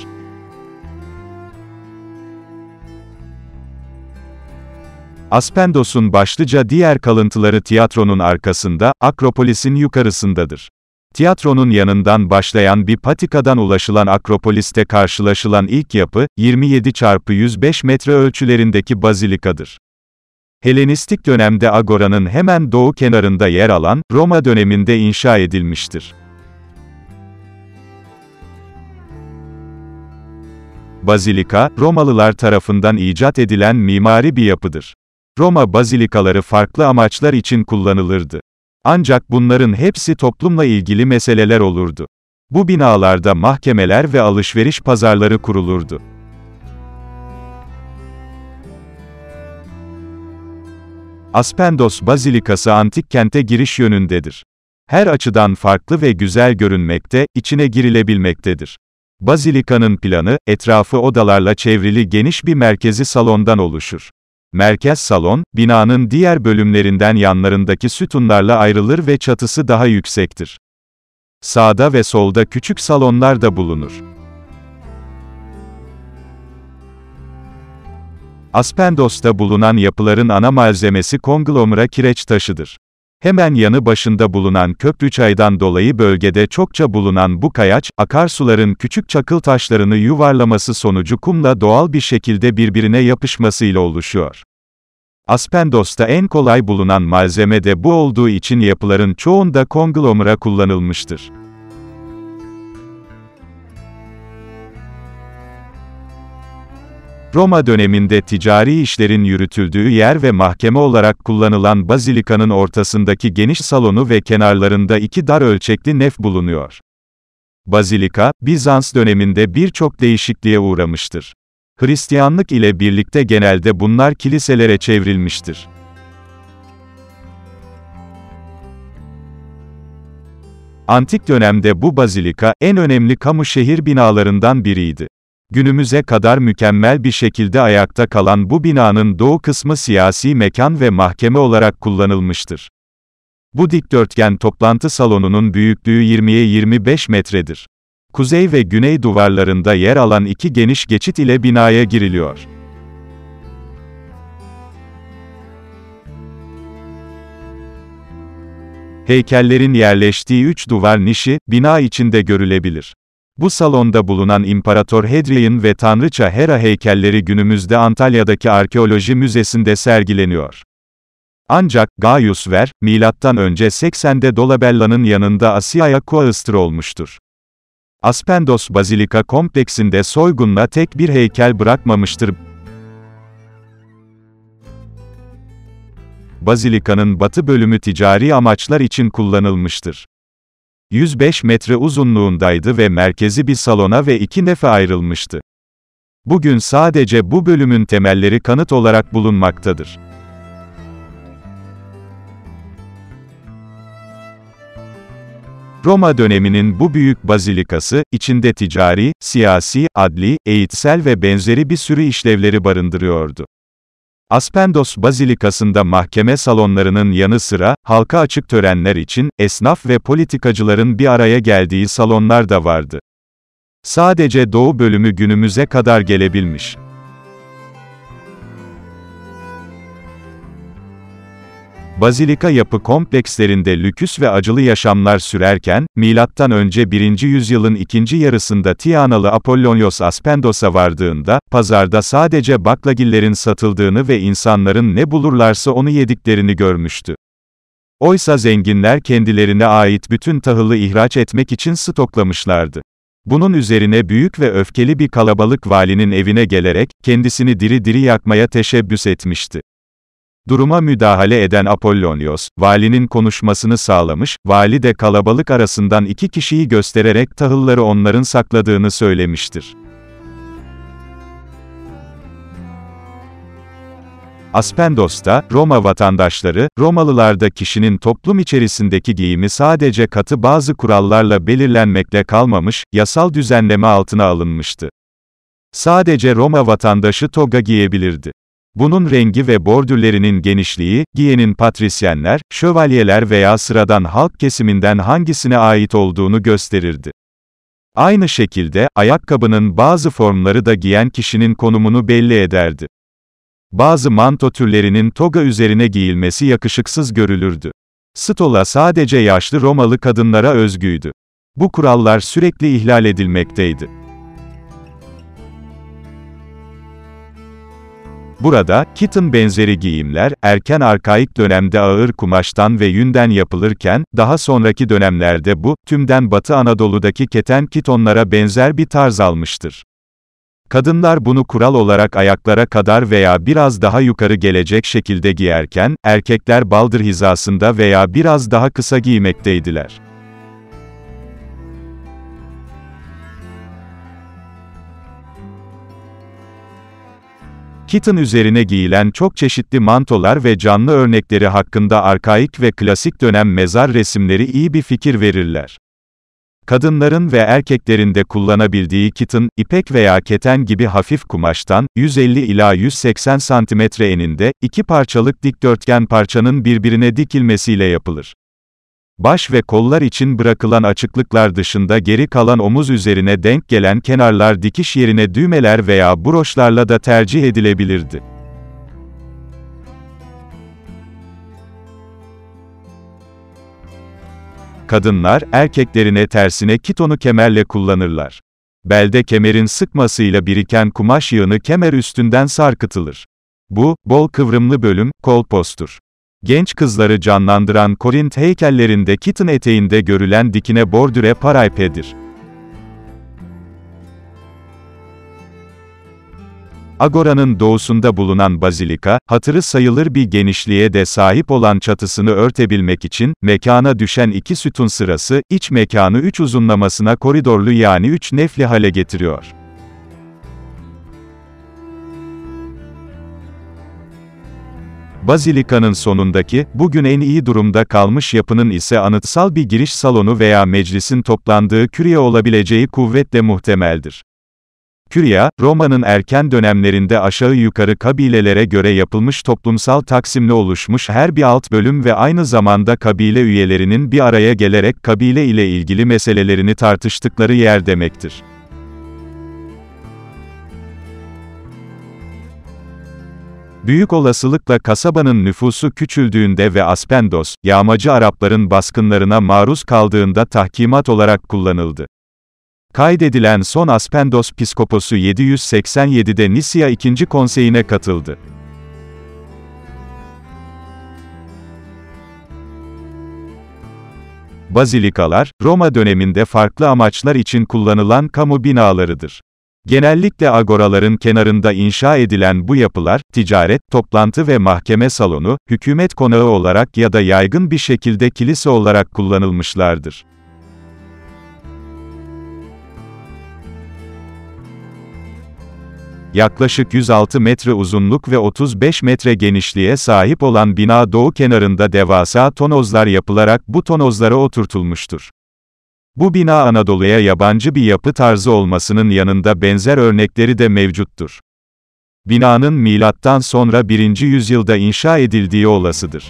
Aspendos'un başlıca diğer kalıntıları tiyatronun arkasında, Akropolis'in yukarısındadır. Tiyatronun yanından başlayan bir patikadan ulaşılan Akropolis'te karşılaşılan ilk yapı, 27x105 metre ölçülerindeki bazilikadır. Helenistik dönemde Agora'nın hemen doğu kenarında yer alan, Roma döneminde inşa edilmiştir. Bazilika, Romalılar tarafından icat edilen mimari bir yapıdır. Roma bazilikaları farklı amaçlar için kullanılırdı. Ancak bunların hepsi toplumla ilgili meseleler olurdu. Bu binalarda mahkemeler ve alışveriş pazarları kurulurdu. Aspendos Bazilikası antik kente giriş yönündedir. Her açıdan farklı ve güzel görünmekte, içine girilebilmektedir. Bazilikanın planı, etrafı odalarla çevrili geniş bir merkezi salondan oluşur. Merkez salon, binanın diğer bölümlerinden yanlarındaki sütunlarla ayrılır ve çatısı daha yüksektir. Sağda ve solda küçük salonlar da bulunur. Aspendos'ta bulunan yapıların ana malzemesi konglomera kireç taşıdır. Hemen yanı başında bulunan köprüçaydan dolayı bölgede çokça bulunan bu kayaç, akarsuların küçük çakıl taşlarını yuvarlaması sonucu kumla doğal bir şekilde birbirine yapışmasıyla oluşuyor. Aspendos'ta en kolay bulunan malzeme de bu olduğu için yapıların çoğunda konglomera kullanılmıştır. Roma döneminde ticari işlerin yürütüldüğü yer ve mahkeme olarak kullanılan bazilikanın ortasındaki geniş salonu ve kenarlarında iki dar ölçekli nef bulunuyor. Bazilika, Bizans döneminde birçok değişikliğe uğramıştır. Hristiyanlık ile birlikte genelde bunlar kiliselere çevrilmiştir. Antik dönemde bu bazilika, en önemli kamu şehir binalarından biriydi. Günümüze kadar mükemmel bir şekilde ayakta kalan bu binanın doğu kısmı siyasi mekan ve mahkeme olarak kullanılmıştır. Bu dikdörtgen toplantı salonunun büyüklüğü 20'ye 25 metredir. Kuzey ve güney duvarlarında yer alan iki geniş geçit ile binaya giriliyor. Heykellerin yerleştiği üç duvar nişi, bina içinde görülebilir. Bu salonda bulunan İmparator Hadrian ve Tanrıça Hera heykelleri günümüzde Antalya'daki Arkeoloji Müzesi'nde sergileniyor. Ancak, Gaius Ver, M.Ö. 80'de Dolabella'nın yanında Asia'ya Quaestor olmuştur. Aspendos Bazilika kompleksinde soygunla tek bir heykel bırakmamıştır. Bazilikanın batı bölümü ticari amaçlar için kullanılmıştır. 105 metre uzunluğundaydı ve merkezi bir salona ve iki nefe ayrılmıştı. Bugün sadece bu bölümün temelleri kanıt olarak bulunmaktadır. Roma döneminin bu büyük bazilikası, içinde ticari, siyasi, adli, eğitsel ve benzeri bir sürü işlevleri barındırıyordu. Aspendos Bazilikası'nda mahkeme salonlarının yanı sıra, halka açık törenler için, esnaf ve politikacıların bir araya geldiği salonlar da vardı. Sadece doğu bölümü günümüze kadar gelebilmiş. Bazilika yapı komplekslerinde lüküs ve acılı yaşamlar sürerken, M.Ö. 1. yüzyılın ikinci yarısında Tianalı Apollonios Aspendos'a vardığında, pazarda sadece baklagillerin satıldığını ve insanların ne bulurlarsa onu yediklerini görmüştü. Oysa zenginler kendilerine ait bütün tahılı ihraç etmek için stoklamışlardı. Bunun üzerine büyük ve öfkeli bir kalabalık valinin evine gelerek, kendisini diri diri yakmaya teşebbüs etmişti. Duruma müdahale eden Apollonios, valinin konuşmasını sağlamış, vali de kalabalık arasından iki kişiyi göstererek tahılları onların sakladığını söylemiştir. Aspendos'ta, Roma vatandaşları, Romalılarda kişinin toplum içerisindeki giyimi sadece katı bazı kurallarla belirlenmekle kalmamış, yasal düzenleme altına alınmıştı. Sadece Roma vatandaşı toga giyebilirdi. Bunun rengi ve bordürlerinin genişliği, giyenin patrisyenler, şövalyeler veya sıradan halk kesiminden hangisine ait olduğunu gösterirdi. Aynı şekilde, ayakkabının bazı formları da giyen kişinin konumunu belli ederdi. Bazı manto türlerinin toga üzerine giyilmesi yakışıksız görülürdü. Stola sadece yaşlı Romalı kadınlara özgüydü. Bu kurallar sürekli ihlal edilmekteydi. Burada, kiton benzeri giyimler, erken arkaik dönemde ağır kumaştan ve yünden yapılırken, daha sonraki dönemlerde bu, tümden Batı Anadolu'daki keten kitonlara benzer bir tarz almıştır. Kadınlar bunu kural olarak ayaklara kadar veya biraz daha yukarı gelecek şekilde giyerken, erkekler baldır hizasında veya biraz daha kısa giymekteydiler. Kiton üzerine giyilen çok çeşitli mantolar ve canlı örnekleri hakkında arkaik ve klasik dönem mezar resimleri iyi bir fikir verirler. Kadınların ve erkeklerin de kullanabildiği kiton, ipek veya keten gibi hafif kumaştan, 150 ila 180 cm eninde, iki parçalık dikdörtgen parçanın birbirine dikilmesiyle yapılır. Baş ve kollar için bırakılan açıklıklar dışında geri kalan omuz üzerine denk gelen kenarlar dikiş yerine düğmeler veya broşlarla da tercih edilebilirdi. Kadınlar, erkeklerine tersine kitonu kemerle kullanırlar. Belde kemerin sıkmasıyla biriken kumaş yığını kemer üstünden sarkıtılır. Bu, bol kıvrımlı bölüm, kolpostur. Genç kızları canlandıran Korint heykellerinde kiton eteğinde görülen dikine bordüre paraypedir. Agora'nın doğusunda bulunan bazilika, hatırı sayılır bir genişliğe de sahip olan çatısını örtebilmek için, mekana düşen iki sütun sırası, iç mekanı 3 uzunlamasına koridorlu yani 3 nefli hale getiriyor. Bazilikanın sonundaki, bugün en iyi durumda kalmış yapının ise anıtsal bir giriş salonu veya meclisin toplandığı kürya olabileceği kuvvetle muhtemeldir. Kürya, Roma'nın erken dönemlerinde aşağı yukarı kabilelere göre yapılmış toplumsal taksimle oluşmuş her bir alt bölüm ve aynı zamanda kabile üyelerinin bir araya gelerek kabile ile ilgili meselelerini tartıştıkları yer demektir. Büyük olasılıkla kasabanın nüfusu küçüldüğünde ve Aspendos, yağmacı Arapların baskınlarına maruz kaldığında tahkimat olarak kullanıldı. Kaydedilen son Aspendos piskoposu 787'de Nisya II. Konseyi'ne katıldı. Bazilikalar, Roma döneminde farklı amaçlar için kullanılan kamu binalarıdır. Genellikle agoraların kenarında inşa edilen bu yapılar, ticaret, toplantı ve mahkeme salonu, hükümet konağı olarak ya da yaygın bir şekilde kilise olarak kullanılmışlardır. Yaklaşık 106 metre uzunluk ve 35 metre genişliğe sahip olan bina doğu kenarında devasa tonozlar yapılarak bu tonozlara oturtulmuştur. Bu bina Anadolu'ya yabancı bir yapı tarzı olmasının yanında benzer örnekleri de mevcuttur. Binanın milattan sonra 1. yüzyılda inşa edildiği olasıdır.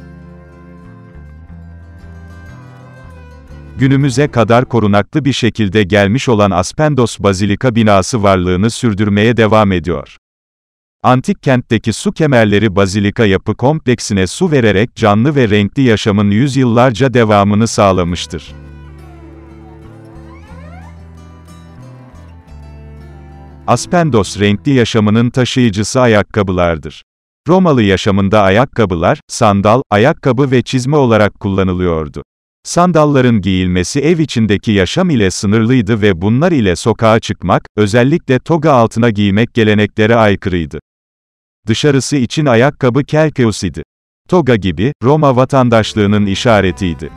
Günümüze kadar korunaklı bir şekilde gelmiş olan Aspendos Bazilika binası varlığını sürdürmeye devam ediyor. Antik kentteki su kemerleri bazilika yapı kompleksine su vererek canlı ve renkli yaşamın yüzyıllarca devamını sağlamıştır. Aspendos renkli yaşamının taşıyıcısı ayakkabılardır. Romalı yaşamında ayakkabılar, sandal, ayakkabı ve çizme olarak kullanılıyordu. Sandalların giyilmesi ev içindeki yaşam ile sınırlıydı ve bunlar ile sokağa çıkmak, özellikle toga altına giymek geleneklere aykırıydı. Dışarısı için ayakkabı kelkeus idi. Toga gibi, Roma vatandaşlığının işaretiydi.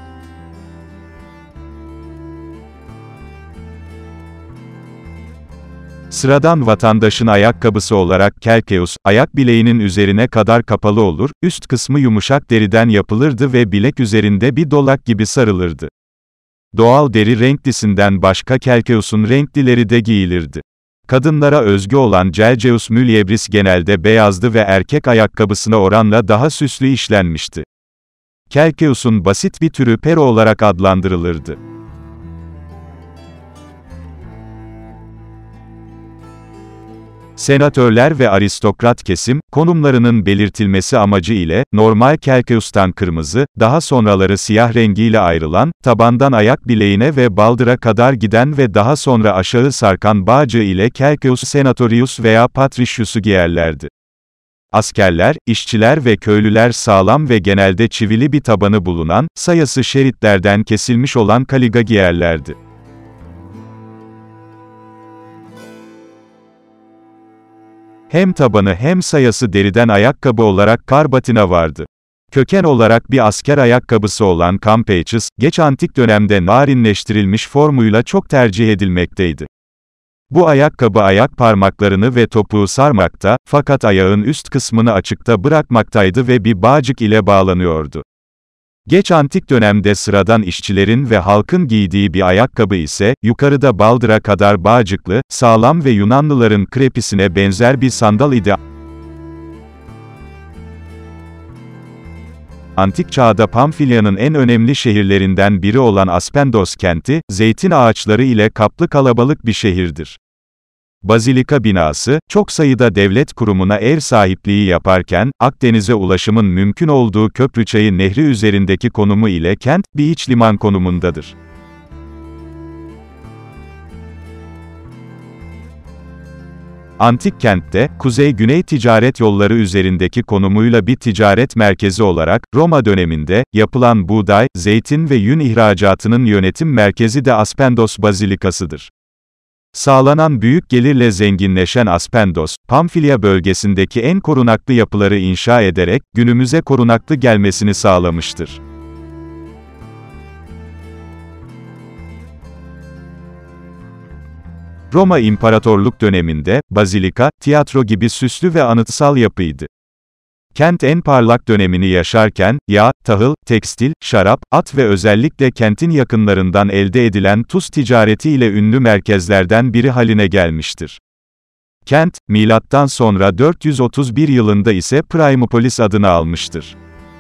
Sıradan vatandaşın ayakkabısı olarak kelkeus, ayak bileğinin üzerine kadar kapalı olur, üst kısmı yumuşak deriden yapılırdı ve bilek üzerinde bir dolak gibi sarılırdı. Doğal deri renklisinden başka kelkeusun renklileri de giyilirdi. Kadınlara özgü olan celceus muliebris genelde beyazdı ve erkek ayakkabısına oranla daha süslü işlenmişti. Kelkeusun basit bir türü pero olarak adlandırılırdı. Senatörler ve aristokrat kesim, konumlarının belirtilmesi amacı ile, normal kelkeustan kırmızı, daha sonraları siyah rengiyle ayrılan, tabandan ayak bileğine ve baldıra kadar giden ve daha sonra aşağı sarkan bağcığı ile kelkeus senatorius veya patricius'u giyerlerdi. Askerler, işçiler ve köylüler sağlam ve genelde çivili bir tabanı bulunan, sayası şeritlerden kesilmiş olan kaliga giyerlerdi. Hem tabanı hem sayası deriden ayakkabı olarak karbatina vardı. Köken olarak bir asker ayakkabısı olan campeius, geç antik dönemde narinleştirilmiş formuyla çok tercih edilmekteydi. Bu ayakkabı ayak parmaklarını ve topuğu sarmakta, fakat ayağın üst kısmını açıkta bırakmaktaydı ve bir bağcık ile bağlanıyordu. Geç antik dönemde sıradan işçilerin ve halkın giydiği bir ayakkabı ise, yukarıda baldıra kadar bağcıklı, sağlam ve Yunanlıların krepisine benzer bir sandal idi. Antik çağda Pamfilya'nın en önemli şehirlerinden biri olan Aspendos kenti, zeytin ağaçları ile kaplı kalabalık bir şehirdir. Bazilika binası, çok sayıda devlet kurumuna ev sahipliği yaparken, Akdeniz'e ulaşımın mümkün olduğu Köprüçayı Nehri üzerindeki konumu ile kent, bir iç liman konumundadır. Antik kentte, kuzey-güney ticaret yolları üzerindeki konumuyla bir ticaret merkezi olarak, Roma döneminde, yapılan buğday, zeytin ve yün ihracatının yönetim merkezi de Aspendos Bazilikası'dır. Sağlanan büyük gelirle zenginleşen Aspendos, Pamfilya bölgesindeki en korunaklı yapıları inşa ederek, günümüze korunaklı gelmesini sağlamıştır. Roma İmparatorluk döneminde, bazilika, tiyatro gibi süslü ve anıtsal yapıydı. Kent en parlak dönemini yaşarken, yağ, tahıl, tekstil, şarap, at ve özellikle kentin yakınlarından elde edilen tuz ticareti ile ünlü merkezlerden biri haline gelmiştir. Kent, milattan sonra 431 yılında ise Primopolis adını almıştır.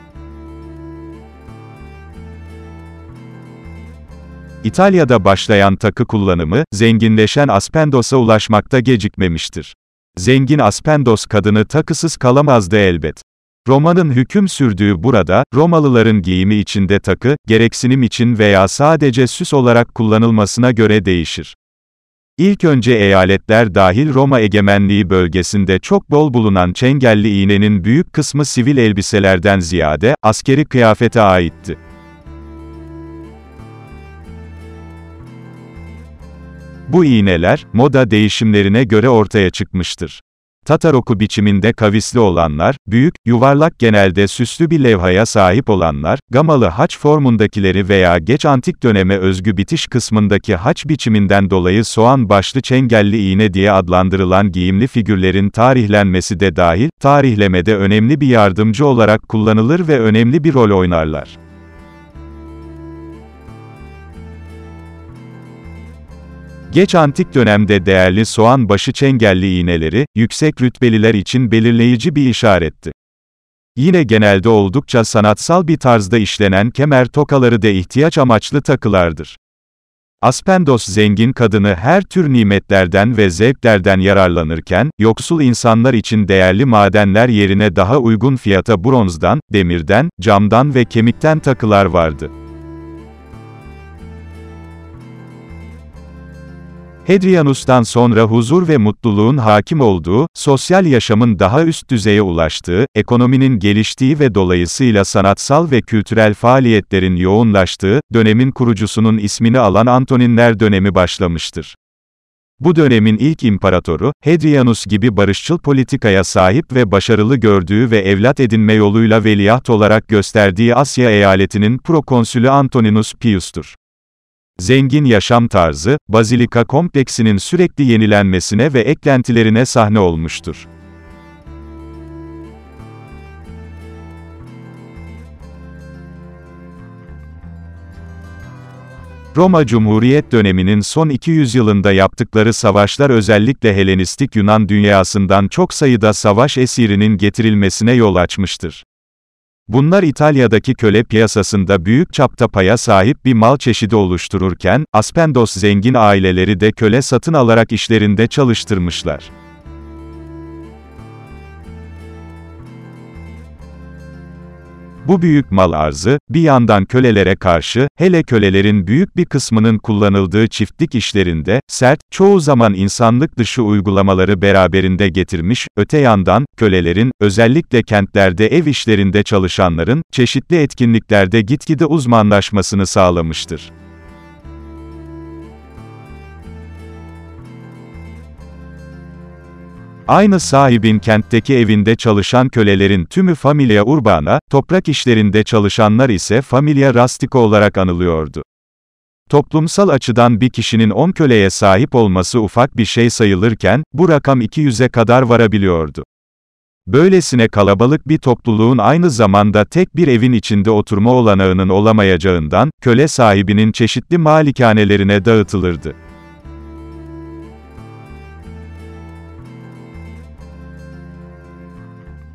İtalya'da başlayan takı kullanımı, zenginleşen Aspendos'a ulaşmakta gecikmemiştir. Zengin Aspendos kadını takısız kalamazdı elbet. Roma'nın hüküm sürdüğü burada, Romalıların giyimi içinde takı, gereksinim için veya sadece süs olarak kullanılmasına göre değişir. İlk önce eyaletler dahil Roma egemenliği bölgesinde çok bol bulunan çengelli iğnenin büyük kısmı sivil elbiselerden ziyade, askeri kıyafete aitti. Bu iğneler, moda değişimlerine göre ortaya çıkmıştır. Tatar oku biçiminde kavisli olanlar, büyük, yuvarlak genelde süslü bir levhaya sahip olanlar, gamalı haç formundakileri veya geç antik döneme özgü bitiş kısmındaki haç biçiminden dolayı soğan başlı çengelli iğne diye adlandırılan giyimli figürlerin tarihlenmesi de dahil, tarihlemede önemli bir yardımcı olarak kullanılır ve önemli bir rol oynarlar. Geç antik dönemde değerli soğan başı çengelli iğneleri, yüksek rütbeliler için belirleyici bir işaretti. Yine genelde oldukça sanatsal bir tarzda işlenen kemer tokaları da ihtiyaç amaçlı takılardır. Aspendos zengin kadını her tür nimetlerden ve zevklerden yararlanırken, yoksul insanlar için değerli madenler yerine daha uygun fiyata bronzdan, demirden, camdan ve kemikten takılar vardı. Hadrianus'tan sonra huzur ve mutluluğun hakim olduğu, sosyal yaşamın daha üst düzeye ulaştığı, ekonominin geliştiği ve dolayısıyla sanatsal ve kültürel faaliyetlerin yoğunlaştığı, dönemin kurucusunun ismini alan Antoninler dönemi başlamıştır. Bu dönemin ilk imparatoru, Hadrianus gibi barışçıl politikaya sahip ve başarılı gördüğü ve evlat edinme yoluyla veliaht olarak gösterdiği Asya eyaletinin prokonsülü Antoninus Pius'tur. Zengin yaşam tarzı, bazilika kompleksinin sürekli yenilenmesine ve eklentilerine sahne olmuştur. Roma Cumhuriyet döneminin son 200 yılında yaptıkları savaşlar özellikle Helenistik Yunan dünyasından çok sayıda savaş esirinin getirilmesine yol açmıştır. Bunlar İtalya'daki köle piyasasında büyük çapta paya sahip bir mal çeşidi oluştururken, Aspendos zengin aileleri de köle satın alarak işlerinde çalıştırmışlar. Bu büyük mal arzı, bir yandan kölelere karşı, hele kölelerin büyük bir kısmının kullanıldığı çiftlik işlerinde, sert, çoğu zaman insanlık dışı uygulamaları beraberinde getirmiş, öte yandan, kölelerin, özellikle kentlerde ev işlerinde çalışanların, çeşitli etkinliklerde gitgide uzmanlaşmasını sağlamıştır. Aynı sahibin kentteki evinde çalışan kölelerin tümü Familia Urbana, toprak işlerinde çalışanlar ise Familia Rustica olarak anılıyordu. Toplumsal açıdan bir kişinin 10 köleye sahip olması ufak bir şey sayılırken, bu rakam 200'e kadar varabiliyordu. Böylesine kalabalık bir topluluğun aynı zamanda tek bir evin içinde oturma olanağının olamayacağından, köle sahibinin çeşitli malikanelerine dağıtılırdı.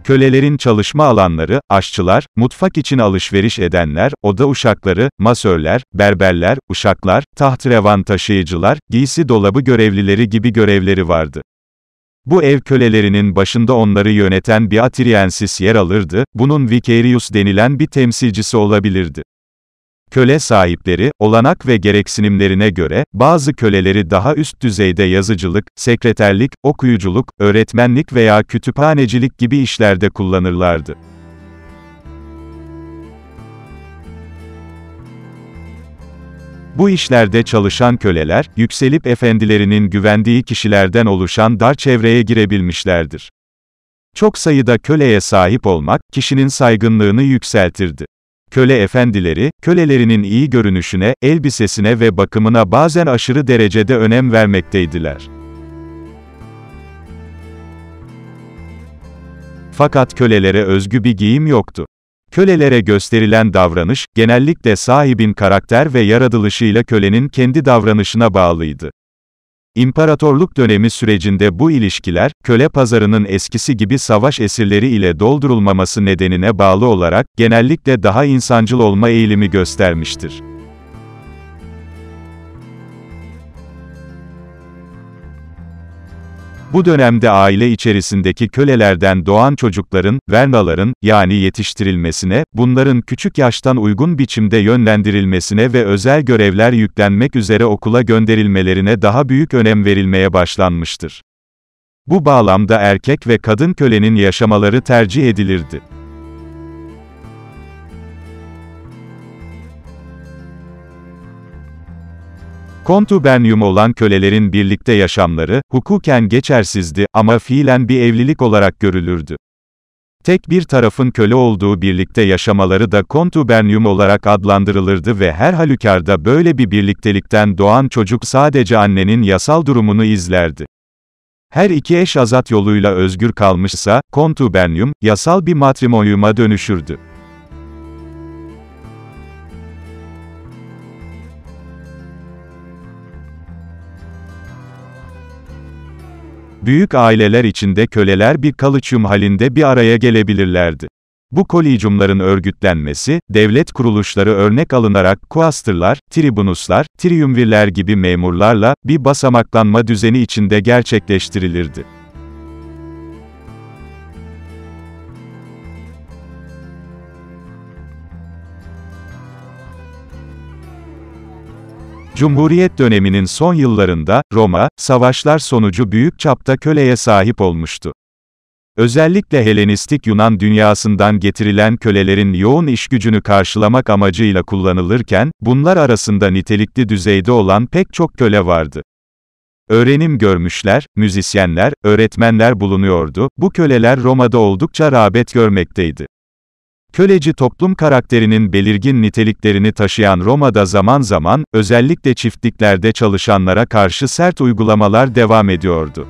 Kölelerin çalışma alanları, aşçılar, mutfak için alışveriş edenler, oda uşakları, masörler, berberler, uşaklar, taht-revan taşıyıcılar, giysi dolabı görevlileri gibi görevleri vardı. Bu ev kölelerinin başında onları yöneten bir atriensis yer alırdı, bunun vicarius denilen bir temsilcisi olabilirdi. Köle sahipleri, olanak ve gereksinimlerine göre, bazı köleleri daha üst düzeyde yazıcılık, sekreterlik, okuyuculuk, öğretmenlik veya kütüphanecilik gibi işlerde kullanırlardı. Bu işlerde çalışan köleler, yükselip efendilerinin güvendiği kişilerden oluşan dar çevreye girebilmişlerdir. Çok sayıda köleye sahip olmak, kişinin saygınlığını yükseltirdi. Köle efendileri, kölelerinin iyi görünüşüne, elbisesine ve bakımına bazen aşırı derecede önem vermekteydiler. Fakat kölelere özgü bir giyim yoktu. Kölelere gösterilen davranış, genellikle sahibin karakter ve yaratılışıyla kölenin kendi davranışına bağlıydı. İmparatorluk dönemi sürecinde bu ilişkiler, köle pazarının eskisi gibi savaş esirleri ile doldurulmaması nedenine bağlı olarak, genellikle daha insancıl olma eğilimi göstermiştir. Bu dönemde aile içerisindeki kölelerden doğan çocukların, vernaların, yani yetiştirilmesine, bunların küçük yaştan uygun biçimde yönlendirilmesine ve özel görevler yüklenmek üzere okula gönderilmelerine daha büyük önem verilmeye başlanmıştır. Bu bağlamda erkek ve kadın kölenin yaşamaları tercih edilirdi. Kontübernium olan kölelerin birlikte yaşamları, hukuken geçersizdi ama fiilen bir evlilik olarak görülürdü. Tek bir tarafın köle olduğu birlikte yaşamaları da kontübernium olarak adlandırılırdı ve her halükarda böyle bir birliktelikten doğan çocuk sadece annenin yasal durumunu izlerdi. Her iki eş azat yoluyla özgür kalmışsa, kontübernium, yasal bir matrimonyuma dönüşürdü. Büyük aileler içinde köleler bir koliçyum halinde bir araya gelebilirlerdi. Bu koliçyumların örgütlenmesi, devlet kuruluşları örnek alınarak quaestorlar, tribunuslar, triumvirler gibi memurlarla, bir basamaklanma düzeni içinde gerçekleştirilirdi. Cumhuriyet döneminin son yıllarında, Roma, savaşlar sonucu büyük çapta köleye sahip olmuştu. Özellikle Helenistik Yunan dünyasından getirilen kölelerin yoğun işgücünü karşılamak amacıyla kullanılırken, bunlar arasında nitelikli düzeyde olan pek çok köle vardı. Öğrenim görmüşler, müzisyenler, öğretmenler bulunuyordu, bu köleler Roma'da oldukça rağbet görmekteydi. Köleci toplum karakterinin belirgin niteliklerini taşıyan Roma'da zaman zaman, özellikle çiftliklerde çalışanlara karşı sert uygulamalar devam ediyordu.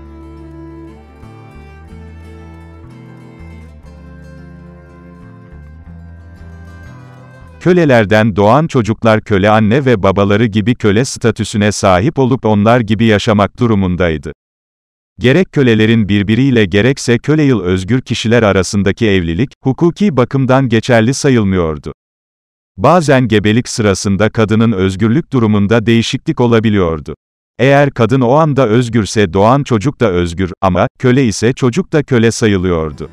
Kölelerden doğan çocuklar köle anne ve babaları gibi köle statüsüne sahip olup onlar gibi yaşamak durumundaydı. Gerek kölelerin birbiriyle gerekse köleyıl özgür kişiler arasındaki evlilik, hukuki bakımdan geçerli sayılmıyordu. Bazen gebelik sırasında kadının özgürlük durumunda değişiklik olabiliyordu. Eğer kadın o anda özgürse doğan çocuk da özgür, ama, köle ise çocuk da köle sayılıyordu.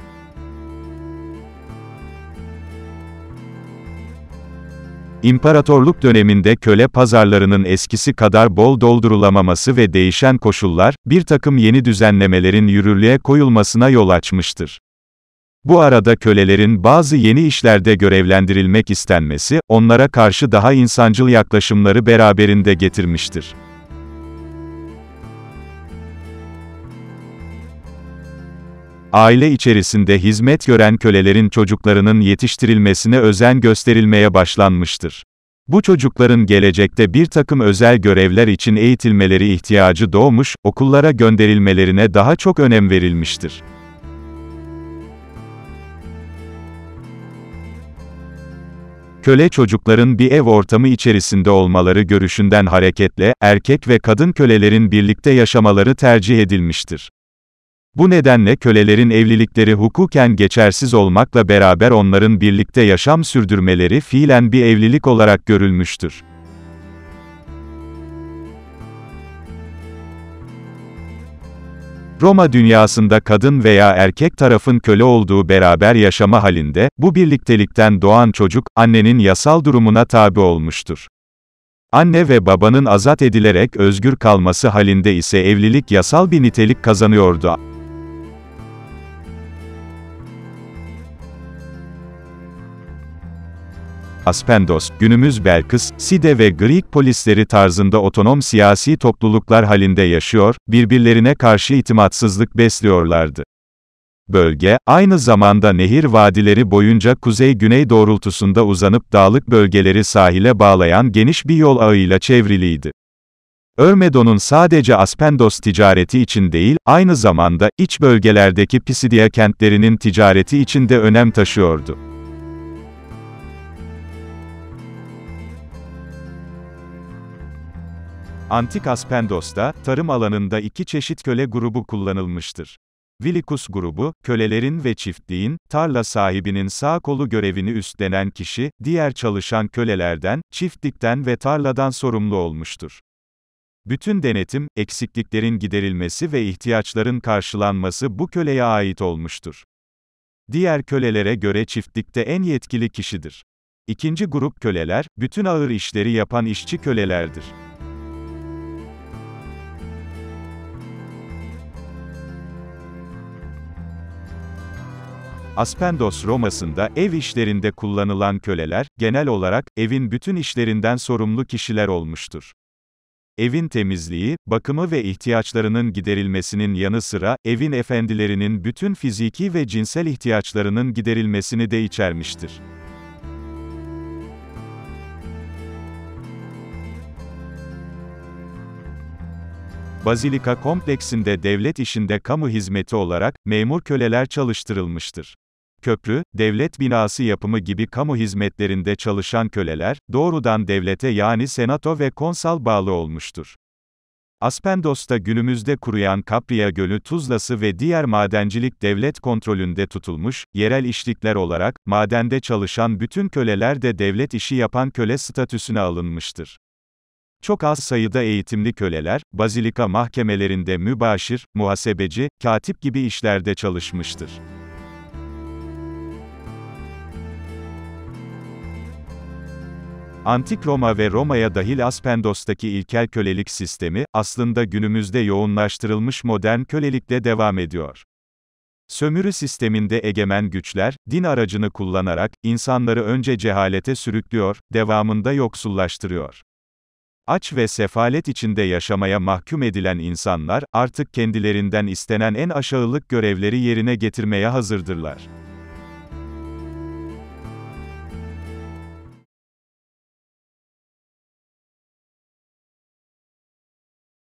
İmparatorluk döneminde köle pazarlarının eskisi kadar bol doldurulamaması ve değişen koşullar, bir takım yeni düzenlemelerin yürürlüğe koyulmasına yol açmıştır. Bu arada kölelerin bazı yeni işlerde görevlendirilmek istenmesi, onlara karşı daha insancıl yaklaşımları beraberinde getirmiştir. Aile içerisinde hizmet gören kölelerin çocuklarının yetiştirilmesine özen gösterilmeye başlanmıştır. Bu çocukların gelecekte bir takım özel görevler için eğitilmeleri ihtiyacı doğmuş, okullara gönderilmelerine daha çok önem verilmiştir. Köle çocukların bir ev ortamı içerisinde olmaları görüşünden hareketle, erkek ve kadın kölelerin birlikte yaşamaları tercih edilmiştir. Bu nedenle kölelerin evlilikleri hukuken geçersiz olmakla beraber onların birlikte yaşam sürdürmeleri fiilen bir evlilik olarak görülmüştür. Roma dünyasında kadın veya erkek tarafın köle olduğu beraber yaşama halinde, bu birliktelikten doğan çocuk, annenin yasal durumuna tabi olmuştur. Anne ve babanın azat edilerek özgür kalması halinde ise evlilik yasal bir nitelik kazanıyordu. Aspendos, günümüz Belkıs, Side ve Greek polisleri tarzında otonom siyasi topluluklar halinde yaşıyor, birbirlerine karşı itimatsızlık besliyorlardı. Bölge, aynı zamanda nehir vadileri boyunca kuzey-güney doğrultusunda uzanıp dağlık bölgeleri sahile bağlayan geniş bir yol ağıyla çevriliydi. Örmedon'un sadece Aspendos ticareti için değil, aynı zamanda, iç bölgelerdeki Pisidia kentlerinin ticareti için de önem taşıyordu. Antik Aspendos'ta, tarım alanında iki çeşit köle grubu kullanılmıştır. Villicus grubu, kölelerin ve çiftliğin, tarla sahibinin sağ kolu görevini üstlenen kişi, diğer çalışan kölelerden, çiftlikten ve tarladan sorumlu olmuştur. Bütün denetim, eksikliklerin giderilmesi ve ihtiyaçların karşılanması bu köleye ait olmuştur. Diğer kölelere göre çiftlikte en yetkili kişidir. İkinci grup köleler, bütün ağır işleri yapan işçi kölelerdir. Aspendos Roma'sında, ev işlerinde kullanılan köleler, genel olarak, evin bütün işlerinden sorumlu kişiler olmuştur. Evin temizliği, bakımı ve ihtiyaçlarının giderilmesinin yanı sıra, evin efendilerinin bütün fiziki ve cinsel ihtiyaçlarının giderilmesini de içermiştir. Bazilika kompleksinde devlet işinde kamu hizmeti olarak, memur köleler çalıştırılmıştır. Köprü, devlet binası yapımı gibi kamu hizmetlerinde çalışan köleler, doğrudan devlete yani senato ve konsal bağlı olmuştur. Aspendos'ta günümüzde kuruyan Capria Gölü tuzlası ve diğer madencilik devlet kontrolünde tutulmuş, yerel işlikler olarak, madende çalışan bütün köleler de devlet işi yapan köle statüsüne alınmıştır. Çok az sayıda eğitimli köleler, bazilika mahkemelerinde mübaşir, muhasebeci, katip gibi işlerde çalışmıştır. Antik Roma ve Roma'ya dahil Aspendos'taki ilkel kölelik sistemi, aslında günümüzde yoğunlaştırılmış modern kölelikle devam ediyor. Sömürü sisteminde egemen güçler, din aracını kullanarak, insanları önce cehalete sürüklüyor, devamında yoksullaştırıyor. Aç ve sefalet içinde yaşamaya mahkum edilen insanlar, artık kendilerinden istenen en aşağılık görevleri yerine getirmeye hazırdırlar.